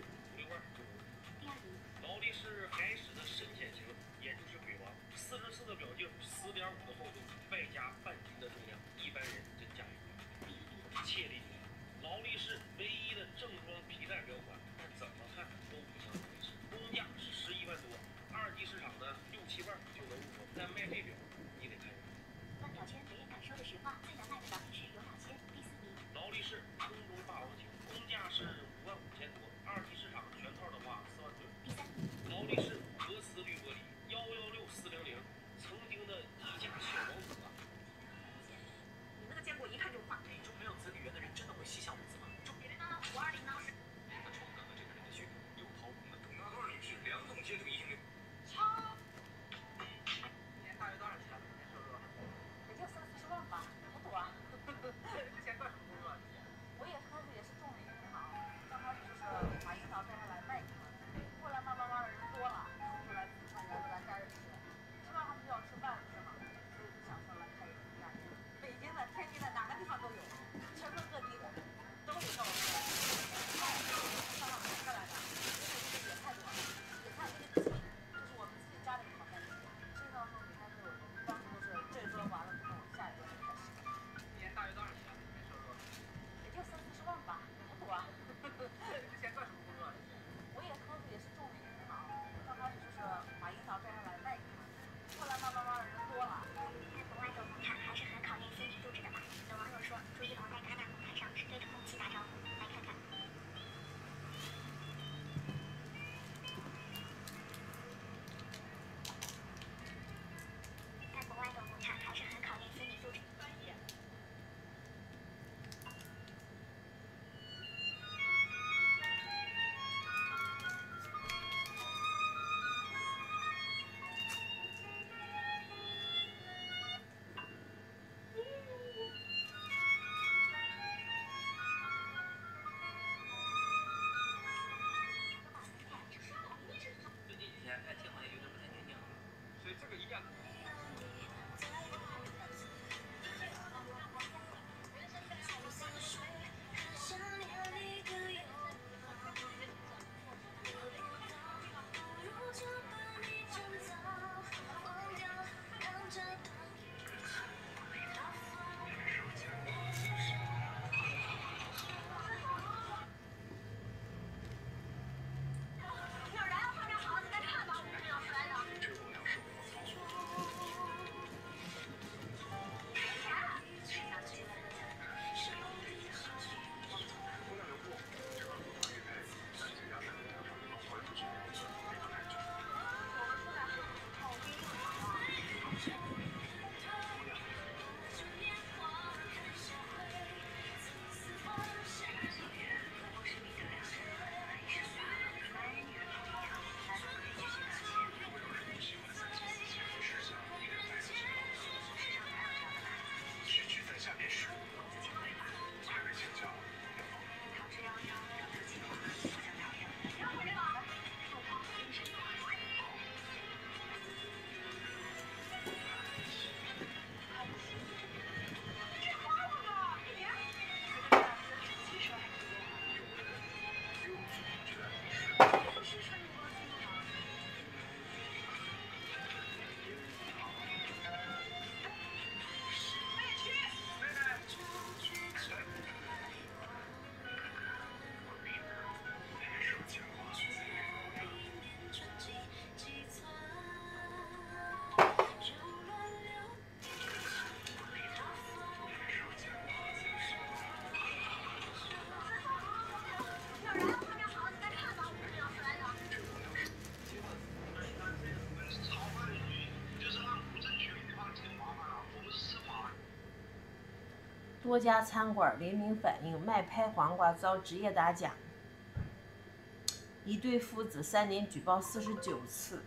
多家餐馆联名反映卖拍黄瓜遭职业打假。一对父子3年举报49次。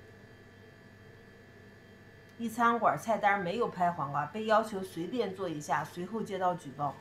一餐馆菜单没有拍黄瓜，被要求随便做一下，随后接到举报。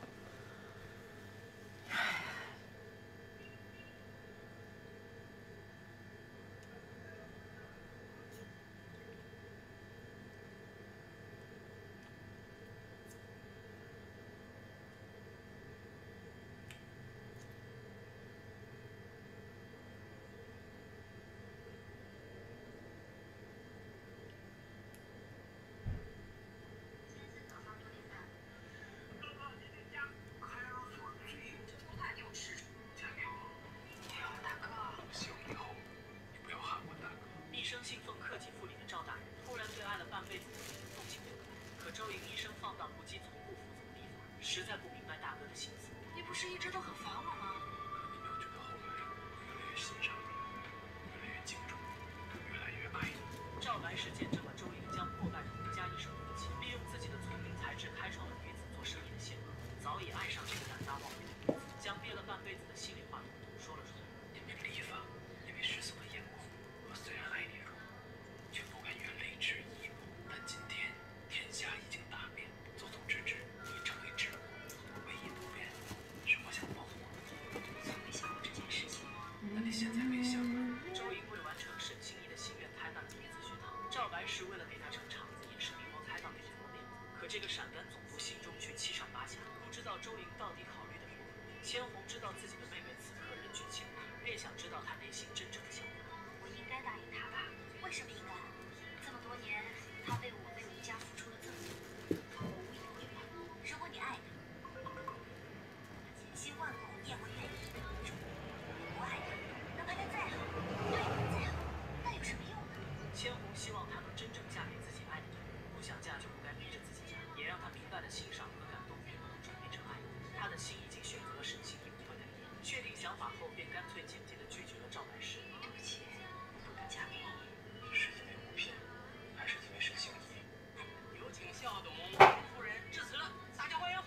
实在不明白大哥的心思。你不是一直都很烦我吗？ 可你没有觉得后来越来越欣赏你，越来越敬重你，越来越爱你。 赵白石见证了周莹将破败的吴家一手夫妻，利用自己的聪明才智开创了女子做生意的陷阱，早已爱上这个胆大妄为的女子，将憋了半辈子的心里话统统说了出来。 因为立法，因为世俗的眼光，我虽然爱你如母，却不敢越雷池一步。但今天天下已经大变，祖宗之治已成为桎梏，唯一不变是我想保护我的祖宗。 从没想过这件事情。 那你现在没想吗？ 周莹为完成沈心怡的心愿，开办了女子学堂。赵白石为了给她撑场子，也是明摸开到给她做面子。可这个陕甘总督心中却七上八下，不知道周莹到底考虑的如何。千红知道自己的妹妹此刻人去情敌，越想知道她内心真正的想法。 我应该答应他吧？为什么应该？这么多年，他为我为吴家付出了这么多，我无以回报。如果你爱他，千辛万苦你也会愿意。如果我不爱他，哪怕他再好，对我再好，那有什么用呢？ 千红希望她能真正嫁给自己爱的人，不想嫁就不该逼着自己嫁，也让她明白了欣赏和感动并不能转变成爱。她的心已经选择了沈心怡不会改变。确定想法后，便干脆简洁地拒绝了赵白石。 对不起，不能嫁给你。 是因为物品，还是因为沈心怡？ 有请校董夫人致辞，大家欢迎。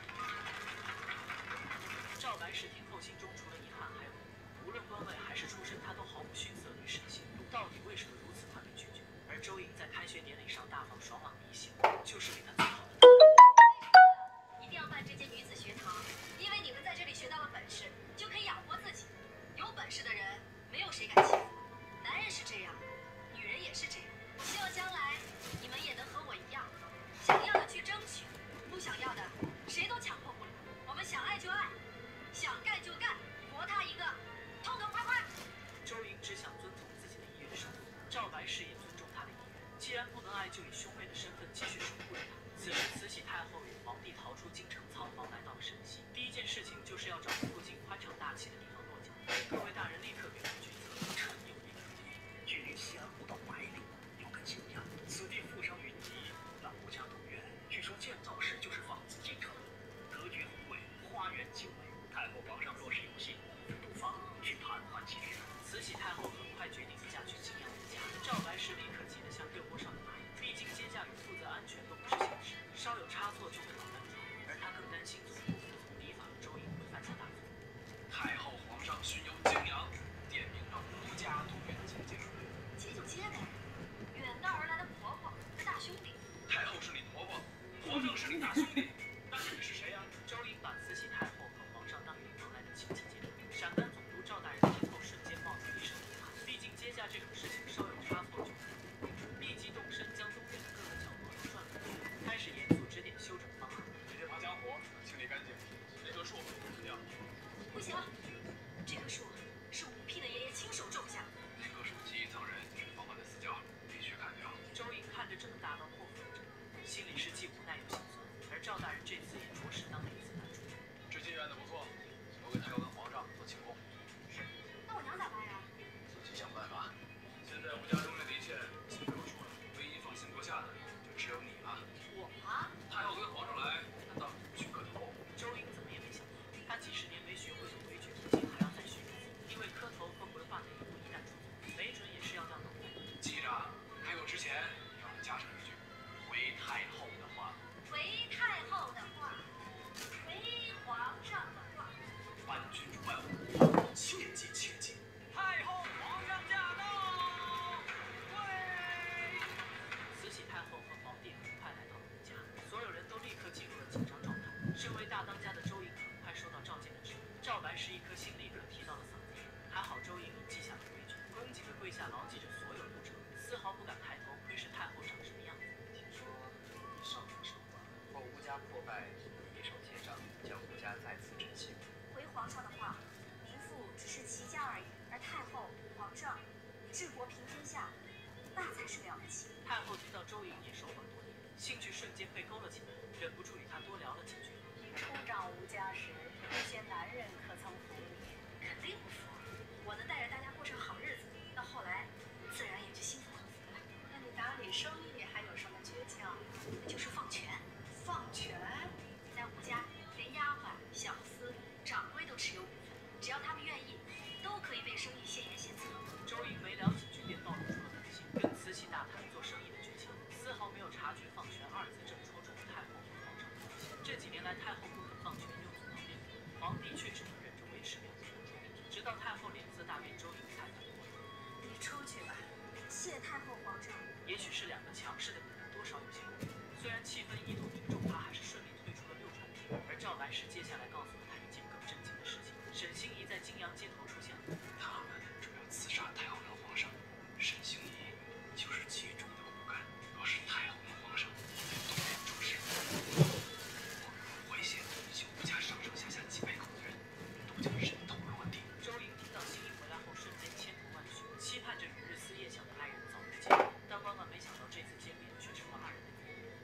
赵白石听后心中除了遗憾还有无论官位还是出身，他都毫不逊色于沈心怡。到底为什么如此快被拒绝？而周莹在开学典礼上大放爽朗的一席话，就是给他最好的。 一定要办这间女子学堂，因为你们在这里学到了本事，就可以养活自己。有本事的人，没有谁敢欺负。男人是这样，女人也是这样。希望将来你们也能和我一样，想要的去争取，不想要的谁都强迫不了。我们想爱就爱，想干就干，活他一个，痛痛快快。 周莹只想遵从自己的意愿生活，赵白石也尊重她的意愿。既然不能爱，就以兄妹的身份继续守护着她。此时，慈禧太后与皇帝逃出京城仓房，来到了陕西。第一件事情就是要找个附近宽敞大气的地方落脚。各位大人立刻给出决策。 臣有一个主意，距离西安不到100里，有个景阳，此地富商云集，那吴家东院，据说建造时就是仿自京城，格局宏伟，花园精美。太后皇上若是有心，不妨去盘桓其事。 慈禧太后很快决定嫁去景阳一家。赵白石立刻急得像热锅上的蚂蚁，毕竟接驾与负责安全都不是小事，稍有差错就会脑干疼。而他更担心总督服从礼法的周莹会犯下大错。 太后皇上巡游泾阳，殿家破败，一手结账，将吴家再次振兴。 回皇上的话，民妇只是齐家而已，而太后、皇上治国平天下，那才是了不起。 太后听到周莹也守寡多年，兴趣瞬间被勾了起来，忍不住与他多聊了几句。 你初掌吴家时，那些男人可曾服你？肯定不服。我能带着大家过上好日子，到后来自然也就心服口服了。那你打理生意还有什么诀窍？那就是放权。放权？在吴家，连丫鬟、小厮、掌柜都持有股份，只要他们愿意，都可以为生意献言献策。 周莹没聊几句便暴露出了本性，跟慈禧大谈做生意的诀窍，丝毫没有察觉“放权”二字正戳中了太后和皇上的内心。这几年来，太后不肯放权，又阻挠变法，皇帝却只能忍着维持表面不说明，直到太后脸色大变，周莹才反应过来。 你出去吧，谢太后皇上。 也许是两个强势的女人多少有些过分，虽然气氛一度凝重，她还是顺利退出了六传厅。而赵白石接下来告诉了她一件更震惊的事情：沈心怡在泾阳街头出现了。 他们主要刺杀太后和皇上，沈星移就是其中的骨干。若是太后和皇上动念出事，淮县就吴家上上下下几百口子人都将人头落地。 周莹听到心怡回来后，瞬间千头万绪，期盼着与日思夜想的爱人早日见面，但万万没想到这次见面却成了二人的约定。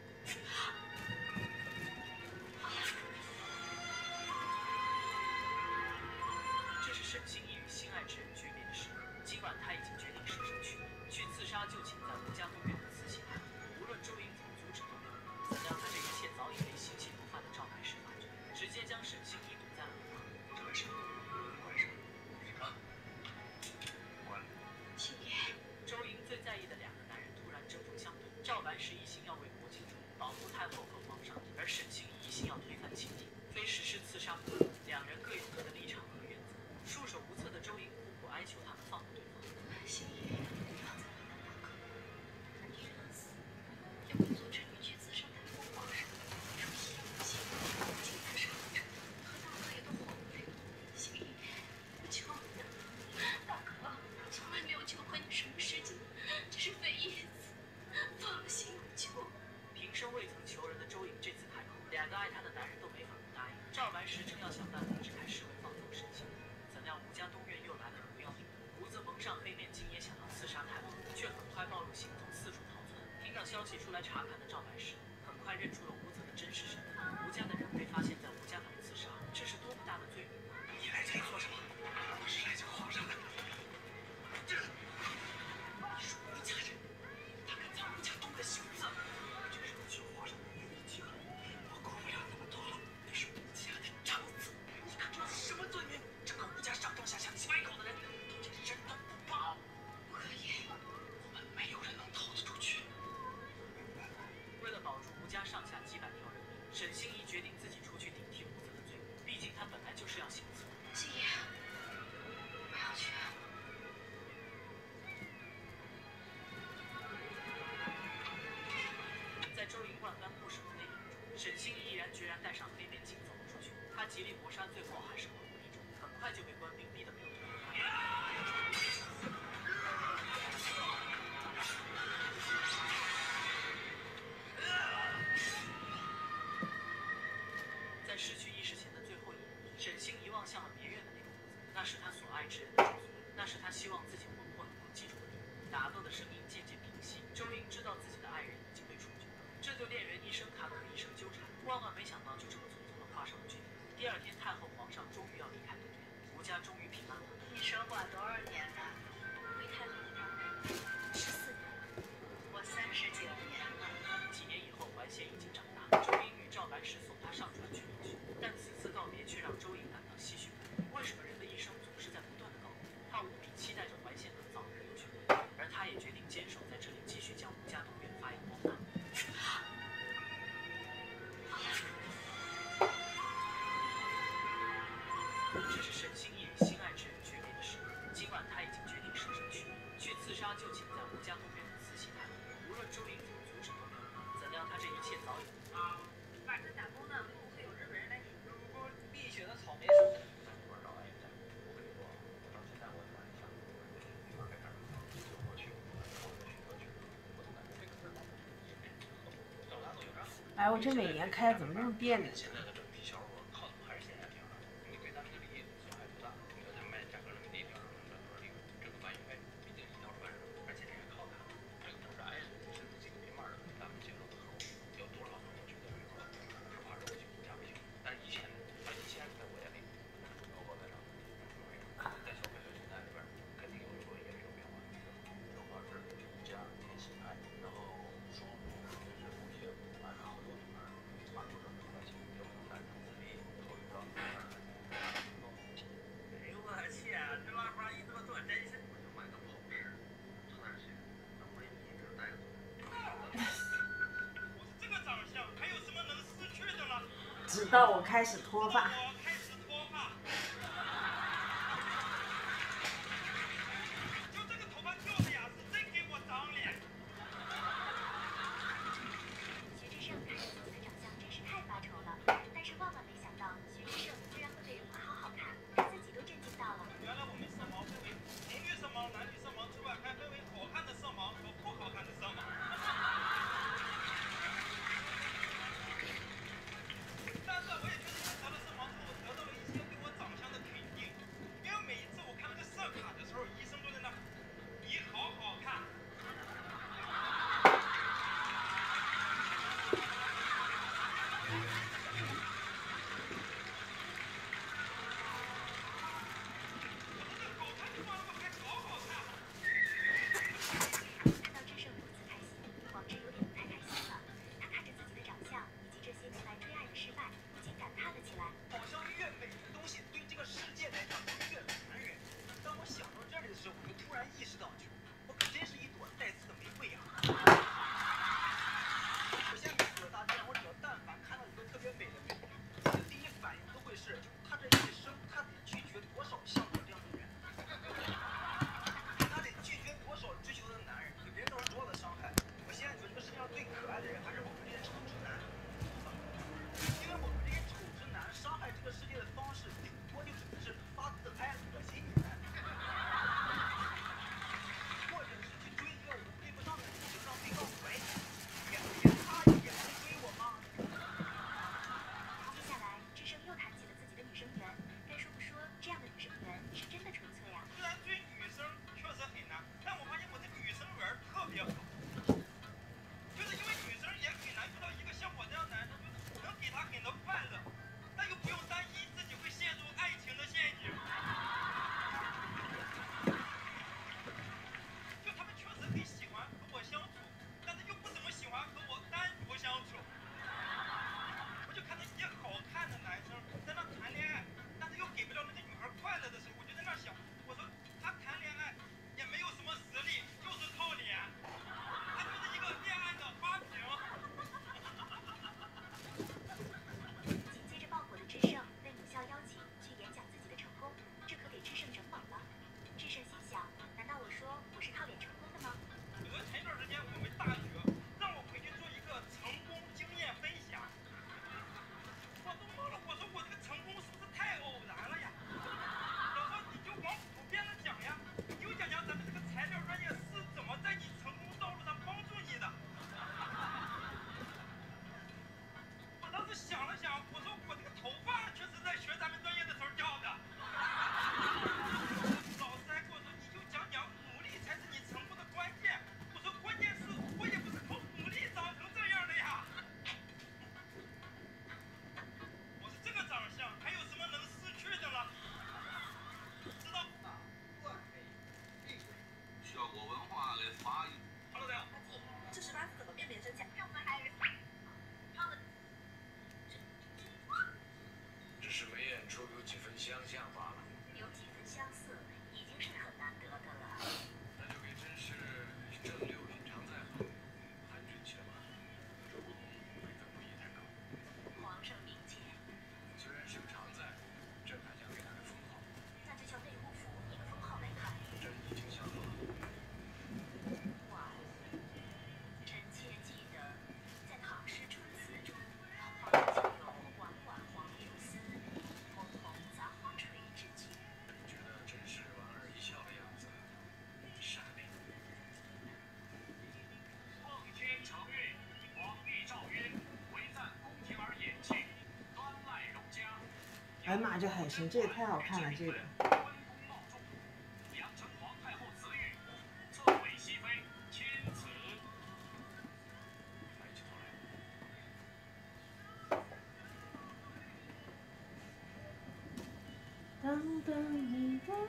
这是沈心怡与心爱之人诀别的时刻。今晚他已经决定舍身取义，去刺杀就寝在吴家东院的慈禧太后。无论周莹怎么阻止都没有用，怎料他这一切早已被心气如发的赵白石发觉，直接将沈心怡堵在了门口。 赵白石，关上。什么？关。 心怡， 周莹最在意的两个男人突然针锋相对，赵白石一心要为国尽忠，保护太后和皇上，而沈心怡一心要推翻清帝，非实施刺杀不可。两人各有各的立场和原则，束手无策的周莹苦苦哀求他们放过对方。 心怡，不要再为难大哥，那你人死，要不阻止你去刺杀太后皇上？说信不信？不仅刺杀不成，和大哥也都活不了。心怡，我求你了，大哥，我从来没有求过你什么事情，只是匪夷此，放了心不求。 平生未曾求人的周莹这次开口，两个爱她的男人都没法不答应。赵白石正要想办法支开侍卫放走沈心怡，怎料吴家东院又来了个不要命的，胡子蒙上黑面巾，也想要刺杀太后，却很快暴露行踪，四处逃窜。听到消息出来查看的赵白石，很快认出了吴泽的真实身份。吴家的人被发现在吴家坊刺杀，这是多么大的罪名啊！ 你来这里做什么？我是来救皇上的。你说吴家人，他敢在吴家东的袖子，这是我救皇上的唯一机会。我顾不了那么多了。那是吴家的长子，你看这是什么罪名？整个吴家上上下下几百口的人，都连人都不保。 不可以， 我们没有人能逃得出去。 为了保住吴家上下几百条人命，沈心怡决定自己出去顶替吴泽的罪名，毕竟他本来就是要行刺的。 心怡，不要去。 在周莹万般不舍的泪眼中，沈心怡毅然决然戴上黑面巾走了出去。她极力搏杀，最后还是寡不敌众，很快就被官兵逼得没有退路。在失去意识前的最后一眼，沈心怡望向了别院的那个屋子，那是她所爱之人的住所，那是她希望自己魂魄能够记住的地方。打斗的声音渐渐平息，周莹知道自己的爱人已经被处决了，这对恋人一生坎坷，一生纠缠，万万没想到就这么匆匆地画上了句点。第二天，太后皇上终于要离开东院，吴家终于平安了。 你守寡多少年了？回太后的14年了，我39年了。 几年以后，怀贤已经长大，周莹与赵白石送他上船去留学，但此次告别却让周莹感到唏嘘不已。为什么人的一生总是在不断的告别？他无比期待着怀贤能早日留学归来，而他也决定坚守在这里，继续将吴家东院发扬光大。这是沈心怡与心爱之人诀别的时刻。今晚他已经决定舍身取义，去刺杀就寝在吴家东院的慈禧太后。无论周莹怎么阻止都没有用，怎料他这一切早已。 外头打工呢，会不会有日本人来顶？ 不是碧血的草莓蔬菜。 我找安一下，我跟你说，我到现在我才想，立马开始，就过去，我去，我从哪这个字儿，找哪都有点好。 哎，我这美颜开的怎么这么别扭？ 现在的整体效果靠的还是线下挺好。你对他这个利益损害不大，你说他卖价格那么低点，能赚多少利润？这个翻译费毕竟一条船上，而且这个靠它。这个都是挨着，甚至几个平面的，咱们接入的客户有多少客户绝对没有，实话实说行，价不行。但是1000，在我眼里，高高在上，在消费者心态里边，肯定有时候也是有变化的。正好是加偏新派，然后双就是不行，买了好多品牌，花多少块钱，有可能单程自立，考虑到哎呦我去，这拉花一多真是，我就买个跑车，差点钱，那我也一直带着走。 我这个长相还有什么能失去的了？ 直到我开始脱发。 我开始脱发，就这个头发掉的呀，是真给我长脸。 徐志胜看着自己的长相真是太发愁了，但是万万没想到，徐志胜居然会被人夸好看，自己都震惊到了。 原来我们色盲分为红绿色盲、蓝绿色盲之外，还分为好看的色盲和不好看的色盲。但是我也确实得了色盲之后，得到了一些对我长相的肯定，因为每一次我看那个色卡的时候，医生都在那，你好好看。好看就完了，我还好好看。 看到志胜如此开心，广志有点不太开心了。他看着自己的长相以及这些年来追爱的失败，不禁感叹了起来。 好像越美的东西对这个世界来讲就越残忍。当我想到这里的时候，我就突然意识到，我可真是一朵带刺的玫瑰呀！我现在没走到大街上，我只要但凡看到一个特别美的美女，我的第一反应都会是，她这一生她得拒绝多少像我这样的人，她得拒绝多少追求她的男人，给别人造成多少的伤害。我现在觉得这个世界上最可爱的人还是我们这些丑直男。因为我们这些丑直男伤害这个世界的方式，顶多就只能是发自拍恶心你们，或者是去追一个我们配不上的人，就让对方怀疑，连他也能追我吗？ 接下来，志胜又谈起了自己的女生缘。该说不说，这样的女生缘是真的纯粹啊。 虽然追女生确实很难，但我发现我这女生缘特别好，就是因为女生也很难遇到一个像我这样的男生，就是能给她很多快乐，但又不用担心自己会陷入爱情的陷阱。就他们确实很喜欢和我相处，但是又不怎么喜欢和我单独相处。我就看到一些好看的男生在那谈恋爱，但是又给不了那个女孩快乐的时候，我就在那想，我说他谈恋爱也没有什么实力，就是靠脸，他就是一个恋爱的花瓶。 紧接着爆火的志胜被母校邀请去演讲自己的成功，这可给志胜整懵了。志胜心想，难道我说我是靠脸成功的吗？ 前一段时间我们大学让我回去做一个成功经验分享，我都懵了，我说我这个成功是不是太偶然了呀？我说你就往普遍的讲呀，你就讲讲咱们这个材料专业是怎么在你成功道路上帮助你的。我当时想了想，我说我这个头发确实在学咱们专业的时候掉的。老师还跟我说，你就讲讲努力才是你成功的关键。我说关键是我也不是靠努力长成这样的呀。我是这个长相，还有什么能失去的了？知道吗？ 效果文化的发音。 Hello， 大家好。 这18字怎么辨别真假？ 只是眉眼处有几分相像罢了。 有几分相似，已经是很难得的了。 那就给真是蒸馏品尝再好，寒碜且慢，这不辈分不宜太高。 皇上明鉴， 虽然是个常在，朕还想给他个封号。 那就叫内务府一个封号来看。 朕已经想好了。 哇，臣妾记得哎呀妈，这海参这也太好看了，这个。 杨成皇太后慈玉，侧位熹妃，钦此。抬起头来。 当当你的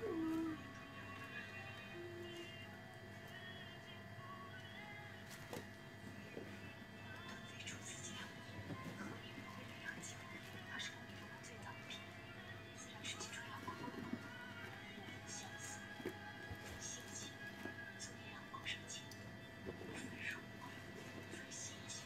非除此之外，和你不会了解，他是宫里中最早的嫔，虽然是起初要皇后的梦，莫分相似，性情最阳光生气，最柔婉，最细节。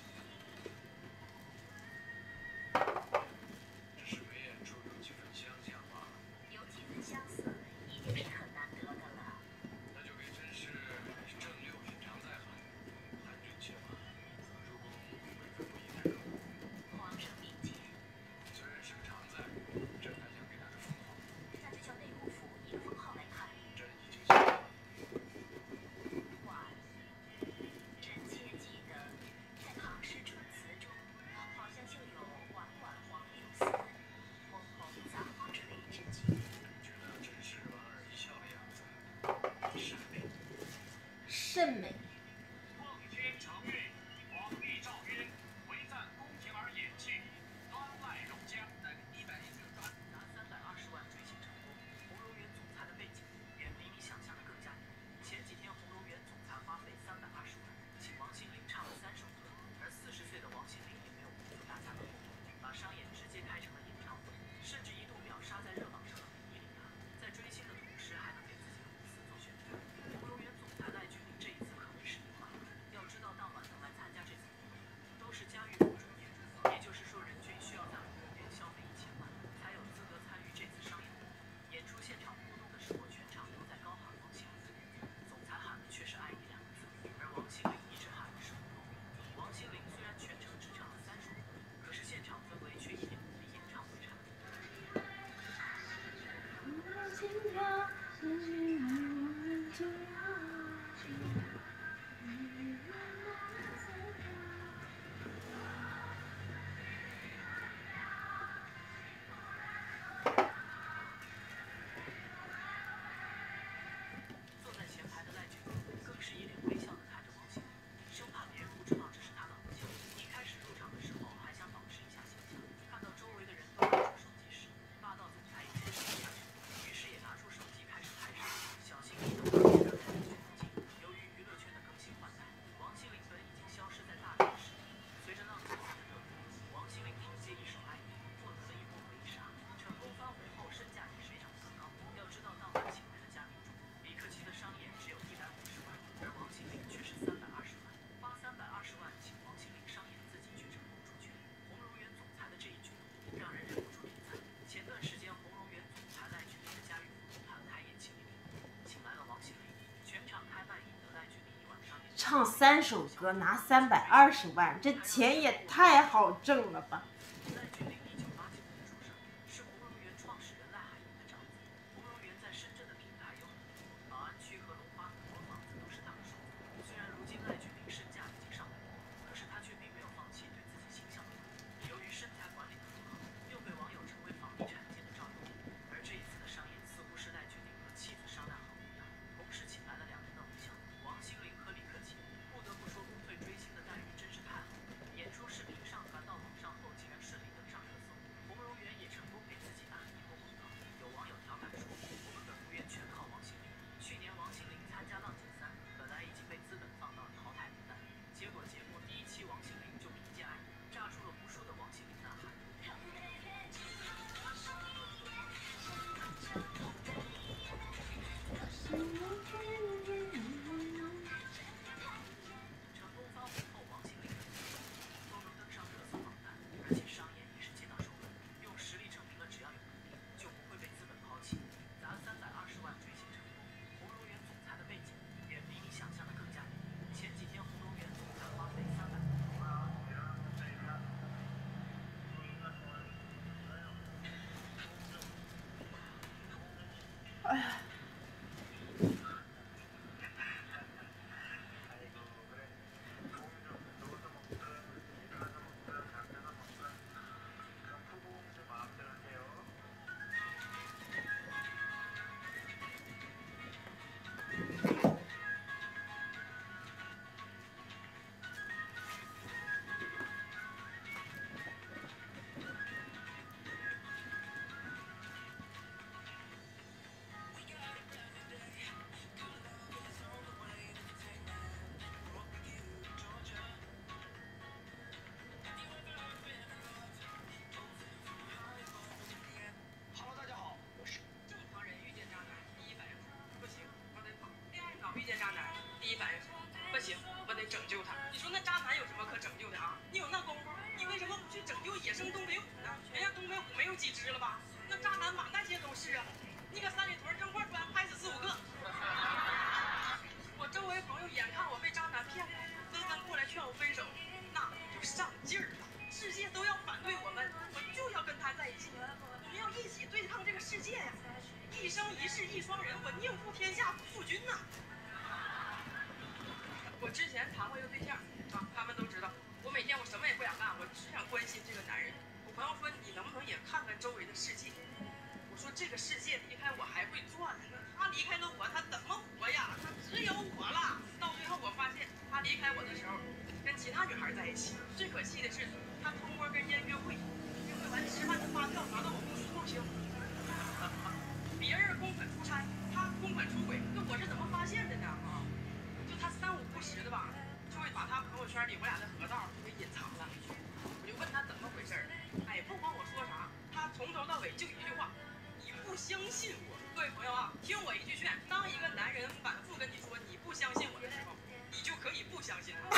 只是眉眼处有几分相像罢了。 有几分相似，已经是很难得的了。 那就给甄氏正六品常在喊，韩俊且慢，入宫为何不宜太高？ 皇上明鉴， 虽然是个常在，朕还想给他个封号。 那就叫内务府以封号来看。 朕已经想好了。 婉，臣妾记得在唐诗准词中，好像就有婉婉皇六丝，红红杂毛之类之句。 觉得甄氏莞尔一笑的样子，甚美。 甚美。 奉天承运，皇帝诏曰：唯赞宫廷儿演戏，端赖荣家。 带个100亿正传，拿320万追星成功。红蝾螈总裁的背景远比你想象的更加牛。前几天红蝾螈总裁花费320万，请王心凌唱了3首歌，而40岁的王心凌也没有辜负大家的厚望，把商演直接开成了演唱会，甚至一度秒杀在热榜上的比利亚。在追星的同时，还能给自己的公司做宣传。红蝾螈总裁赖俊林这一次可谓是赢了。要知道，当晚能来参加这次活动，都是家喻户晓演出，也就是说，人均需要在红蝾螈消费1000万，才有资格参与这次商演活动。演出现场互动的时候，全场都在高喊王心凌的名字，总裁喊的却是“爱你”2个字，而王心凌一直喊的是红蝾螈。王心凌虽然全程只唱了3首歌，可是现场氛围却一点不比演唱会差。坐在前排的赖俊林更是一脸微笑地看着王心凌，生怕别人不知道这是他的偶像。一开始入场的时候还想保持一下形象，看到周围的人都拿出手机时，霸道总裁也坚持不下去，于是也拿出手机开始拍摄，小心翼翼地拍摄着赖俊林。由于娱乐圈的更新换代，王心凌本已经消失在大众的视野。随着浪姐姐的热播，王心凌凭借一首《爱你》获得了一波回杀，成功翻红后身价也水涨船高。要知道当晚请来的嘉宾中，李克勤的商演只有150万，而王心凌却是320万，花320万请王心凌商演，自己却成功出圈。红蝾螈总裁的这一举动让人忍不住点赞。前段时间，红蝾螈总裁赖俊林的家喻户晓团开演庆礼活动，请来了王心凌，全场开麦赢得赖俊林一晚商演。 唱3首歌拿320万，这钱也太好挣了吧！ 赖俊林1989年出生，是红蝾螈创始人赖海宁的长子。红蝾螈在深圳的品牌有很多，宝安区和龙华很多房子都是他们收租。虽然如今赖俊林身价已经上百亿，可是他却并没有放弃对自己形象的努力。由于身材管理的很好，又被网友称为房地产界的赵又廷。而这一次的商演似乎是赖俊林和妻子商量好一样，同时请来了2人的偶像王心凌和李克勤。不得不说，公退追星的待遇真是太好了。演出视频上传到网上后，竟然第一反应是不行，我得拯救他。你说那渣男有什么可拯救的啊？你有那功夫，你为什么不去拯救野生东北虎呢？人家东北虎没有几只了吧？那渣男满大街都是啊！你搁三里屯扔块砖，拍死4、5个。我周围朋友眼看我被渣男骗了，纷纷过来劝我分手，那我就上劲儿了。世界都要反对我们，我就要跟他在一起。我们要一起对抗这个世界呀！一生一世一双人，我宁负天下不负君呐！我之前谈过一个对象啊，他们都知道，我每天我什么也不想干，我只想关心这个男人。我朋友说你能不能也看看周围的世界？我说这个世界离开我还会转呢，他离开了我，他怎么活呀？他只有我了。到最后我发现他离开我的时候，跟其他女孩在一起。最可气的是，他偷摸跟人约会，约会完吃饭的发票拿到我公司报销。别人公款出差，他公款出轨，那我是怎么发现的呢？啊，就他3、5不时的吧，就会把他朋友圈里我俩的合照给隐藏了。我就问他怎么回事儿，哎，不管我说啥，他从头到尾就一句话：你不相信我。各位朋友啊，听我一句劝，当一个男人反复跟你说你不相信我的时候，你就可以不相信他。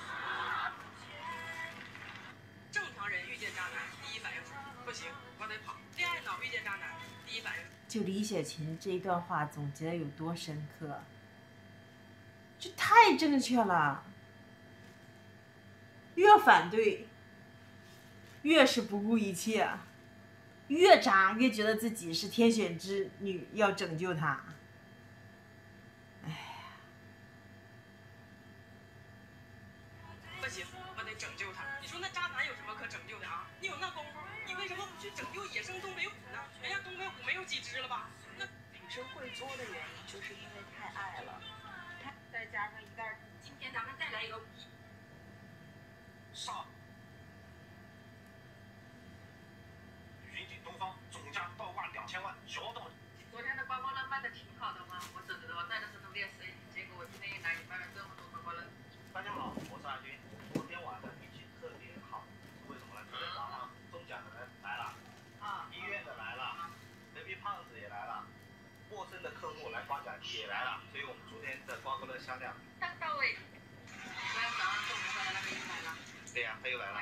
正常人遇见渣男，第一反应是不行，我得跑。恋爱脑遇见渣男，第一反应就李雪琴这一段话总结的有多深刻，这太正确了。越反对，越是不顾一切，越渣越觉得自己是天选之女，要拯救他。 不行，我得拯救他。你说那渣男有什么可拯救的啊？你有那功夫，你为什么不去拯救野生东北虎呢？人家东北虎没有几只了吧？那女生会作的原因，就是因为太爱了，再加上一袋。今天咱们再来一个上。云锦东方总价倒挂2000万，小到。 昨天的刮刮乐卖的挺好的嘛，我走着我带着这种劣势，结果我今天一来，你卖了这么多刮刮乐。 大家好，我是阿军。昨天晚上运气特别好，为什么呢？昨天早上中奖的人来了，医院的来了，隔壁胖子也来了，陌生的客户来刮奖也来了，所以我们昨天的刮刮乐销量到位。昨天早上送我的那个又来了。 对呀，他又来了。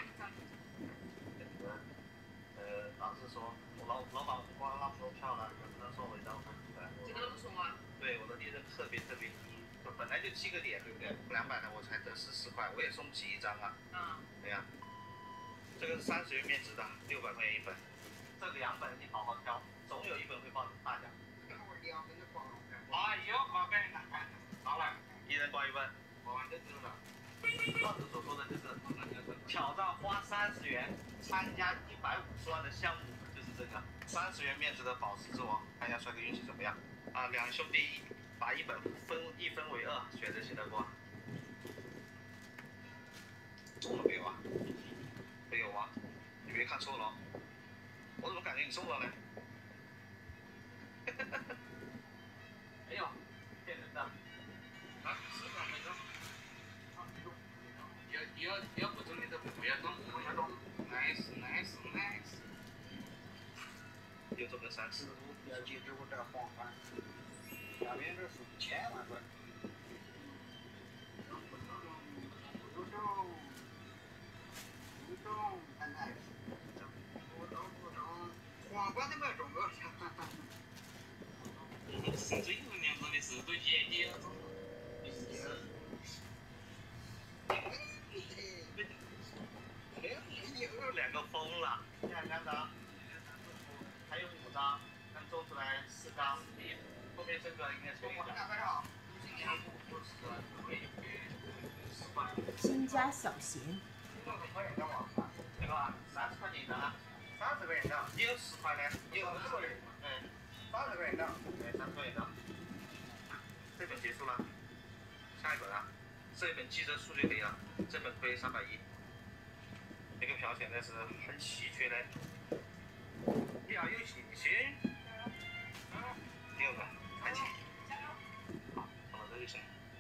当时说我老板刮那么多票了，能不能送我一张分出来？ 这个都送啊。 对，我的利润特别低，就本来就7个点，对不对？200的我才得14块，我也送不起一张啊。对呀，这个是30元面值的，600块钱一本。这2本你好好挑，总有一本会报大奖。哎呦，宝贝，好了，一人刮一本，刮完就丢了。胖子所说的就是挑战花30元参加150万的项目，就是这个30元面值的宝石之王，看一下帅哥运气怎么样啊？两兄弟把一本一分为2，选择性的刮，中了没有啊？没有啊，你别看错了，我怎么感觉你中了呢？没有，骗人的。啊，是的，没中。要不中你就不要中，不要中。nice。又中个30。 要记住这黄盘，下面这是1000万块。不中，很 nice。不中，皇冠都没中过。 是这个年份的是都爷爷了。又2个疯了，现在2张，还有5张，能中出来4张，后面这个应该是1张。 新家小贤， 这个30块钱的，30块钱的，也有10块的，也有20块的，30块钱的，对，30块钱的。这本结束了，下一本啊，这一本记着数就可以了，这本亏310。这个票现在是很稀缺的，你要有信心。第2个，看钱。好，放到这就行。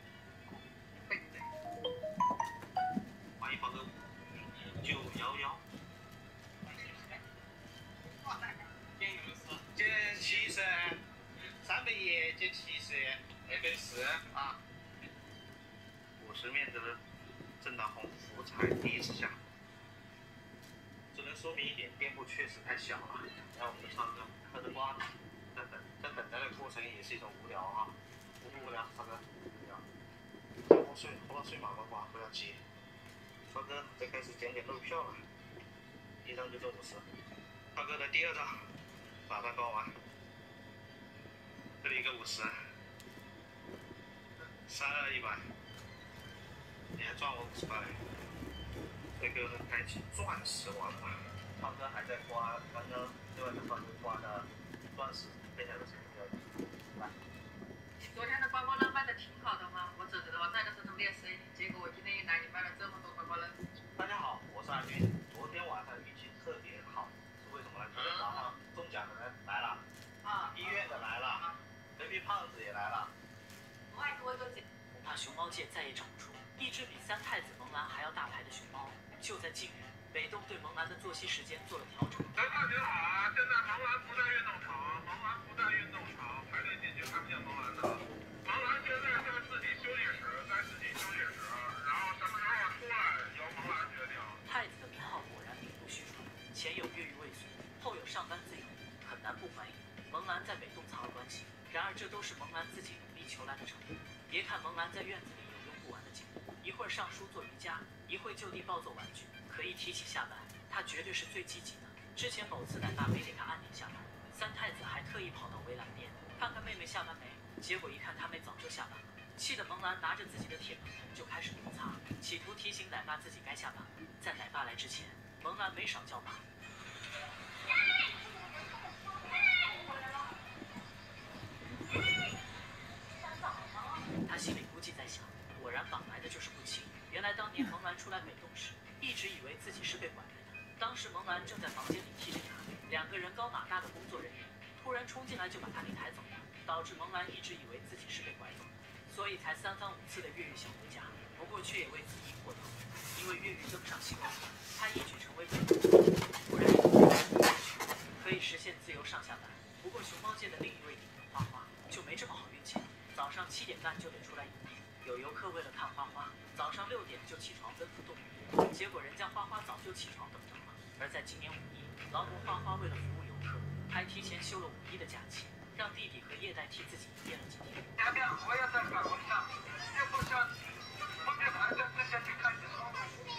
换一包个911。减70，300减70，240啊。 直面着正当红福才第一次下。只能说明一点，店铺确实太小了。然后我们唱歌，喝着瓜子，在等待的过程也是一种无聊啊。无聊，唱歌，无聊。喝了睡马呱呱，不要急。超哥再开始捡漏票了，一张就挣50。超哥的第2张，把蛋糕完。这里一个50，删了100，你还赚我50块。这个开启钻石王了，超哥还在刮刚刚另外一个超哥刮的钻石，分享的成绩来。 昨天的刮刮乐卖的挺好的嘛，我走的话那个是种劣势，结果我今天一来，你卖了这么多刮刮乐。 大家好，我是阿军。昨天晚上运气特别好，是为什么呢？昨天晚上中奖的人来了，医院的来了，隔壁胖子也来了。 我爱多多姐。 恐怕熊猫界再也找不出一只比3太子萌兰还要大牌的熊猫。就在近日，北东对萌兰的作息时间做了调整。 大家好啊，现在萌兰不在运动场，排队进去看不见萌兰的。萌兰现在在自己休息室，然后什么时候出来由萌兰决定。 太子的名号果然名不虚传，前有越狱未遂，后有上班自由，很难不怀疑萌兰在北洞藏了关系。然而这都是萌兰自己努力求来的成果。别看萌兰在院子里有用不完的劲，一会儿上书做瑜伽，一会就地暴揍玩具，可一提起下班，他绝对是最积极的。之前某次奶爸没给他按点下班，3太子还特意跑到围栏边看看妹妹下班没，结果一看他妹早就下班了，气得萌兰拿着自己的铁盆就开始摩擦，企图提醒奶爸自己该下班了。在奶爸来之前，萌兰没少叫骂。他心里估计在想，果然绑来的就是不轻。原来当年萌兰出来北洞时，一直以为自己是被拐来的。当时萌兰正在房间里替着他，2个人高马大的工作人员突然冲进来就把他给抬走了，导致萌兰一直以为自己是被拐走的，所以才3番5次的越狱小回家。不过却也为自己获得，因为越狱登上新闻，他一举成为北洞突然可以实现自由上下班。不过熊猫界的另一位顶流花花就没这么好运气了，早上7点半就得出来营业。有游客为了看花花，早上6点就起床奔赴动物园，结果人家花花早就起床等着了。而在今年5一，老母花花为了服务游客，还提前休了5一的假期，让弟弟和叶代替自己营业了几天。 我也在赶回家，也不想，我给孩子之前去看你说，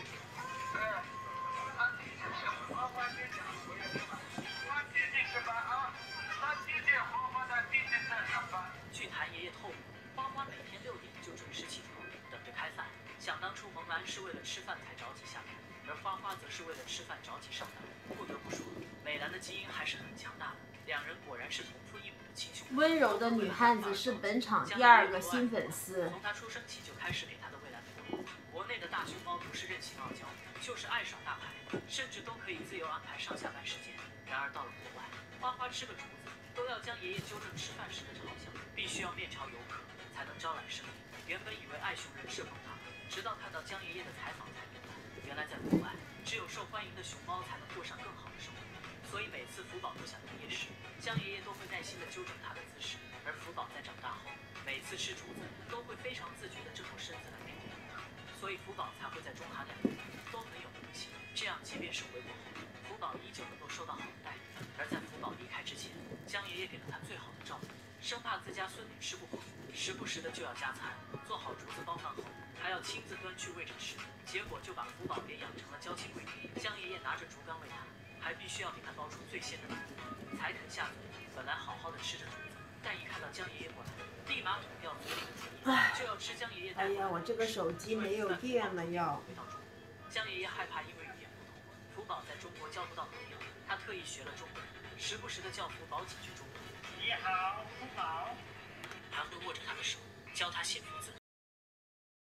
他弟弟是花花姐姐，我也是，我弟弟是班啊，他弟弟花花的弟弟在上班。 据谭爷爷透露，花花每天6点就准时起床，等着开饭。想当初萌兰是为了吃饭才着急下班，而花花则是为了吃饭着急上班。不得不说，美兰的基因还是很强大的，2人果然是同父异母的亲兄弟。 温柔的女汉子是本场第2个新粉丝。 从她出生起就开始给她的未来服务。国内的大熊猫不是任性傲娇，就是爱耍大牌，甚至都可以自由安排上下班时间。然而到了国外，花花吃个竹子都要将爷爷纠正吃饭时的嘲笑，必须要面朝游客才能招来生意。原本以为爱熊人设崩塌，直到看到江爷爷的采访才明白，原来在国外只有受欢迎的熊猫才能过上更好的生活。所以每次福宝都想营业时，江爷爷都会耐心地纠正他的姿势。而福宝在长大后，每次吃竹子都会非常自觉地正过身子来面对游客，所以福宝才会在中韩2国都很有名气。这样即便是回国后，福宝依旧能够受到好的待遇。而在福宝离开之前，江爷爷给了他最好的照顾，生怕自家孙女吃不饱，时不时的就要加餐。做好竹子包饭后，还要亲自端去喂着吃，结果就把福宝给养成了娇气贵宾。江爷爷拿着竹竿喂他，还必须要给他包出最鲜的竹子才肯下嘴。本来好好的吃着竹子，但一看到江爷爷过来，立马捅掉嘴里的竹叶，就要吃江爷爷带过来。 哎呀，我这个手机没有电了要。 回到中国，江爷爷害怕因为语言不通，福宝在中国交不到朋友，他特意学了中文，时不时的叫福宝几句中文。 你好，福宝。 还会握着他的手，教他写福字。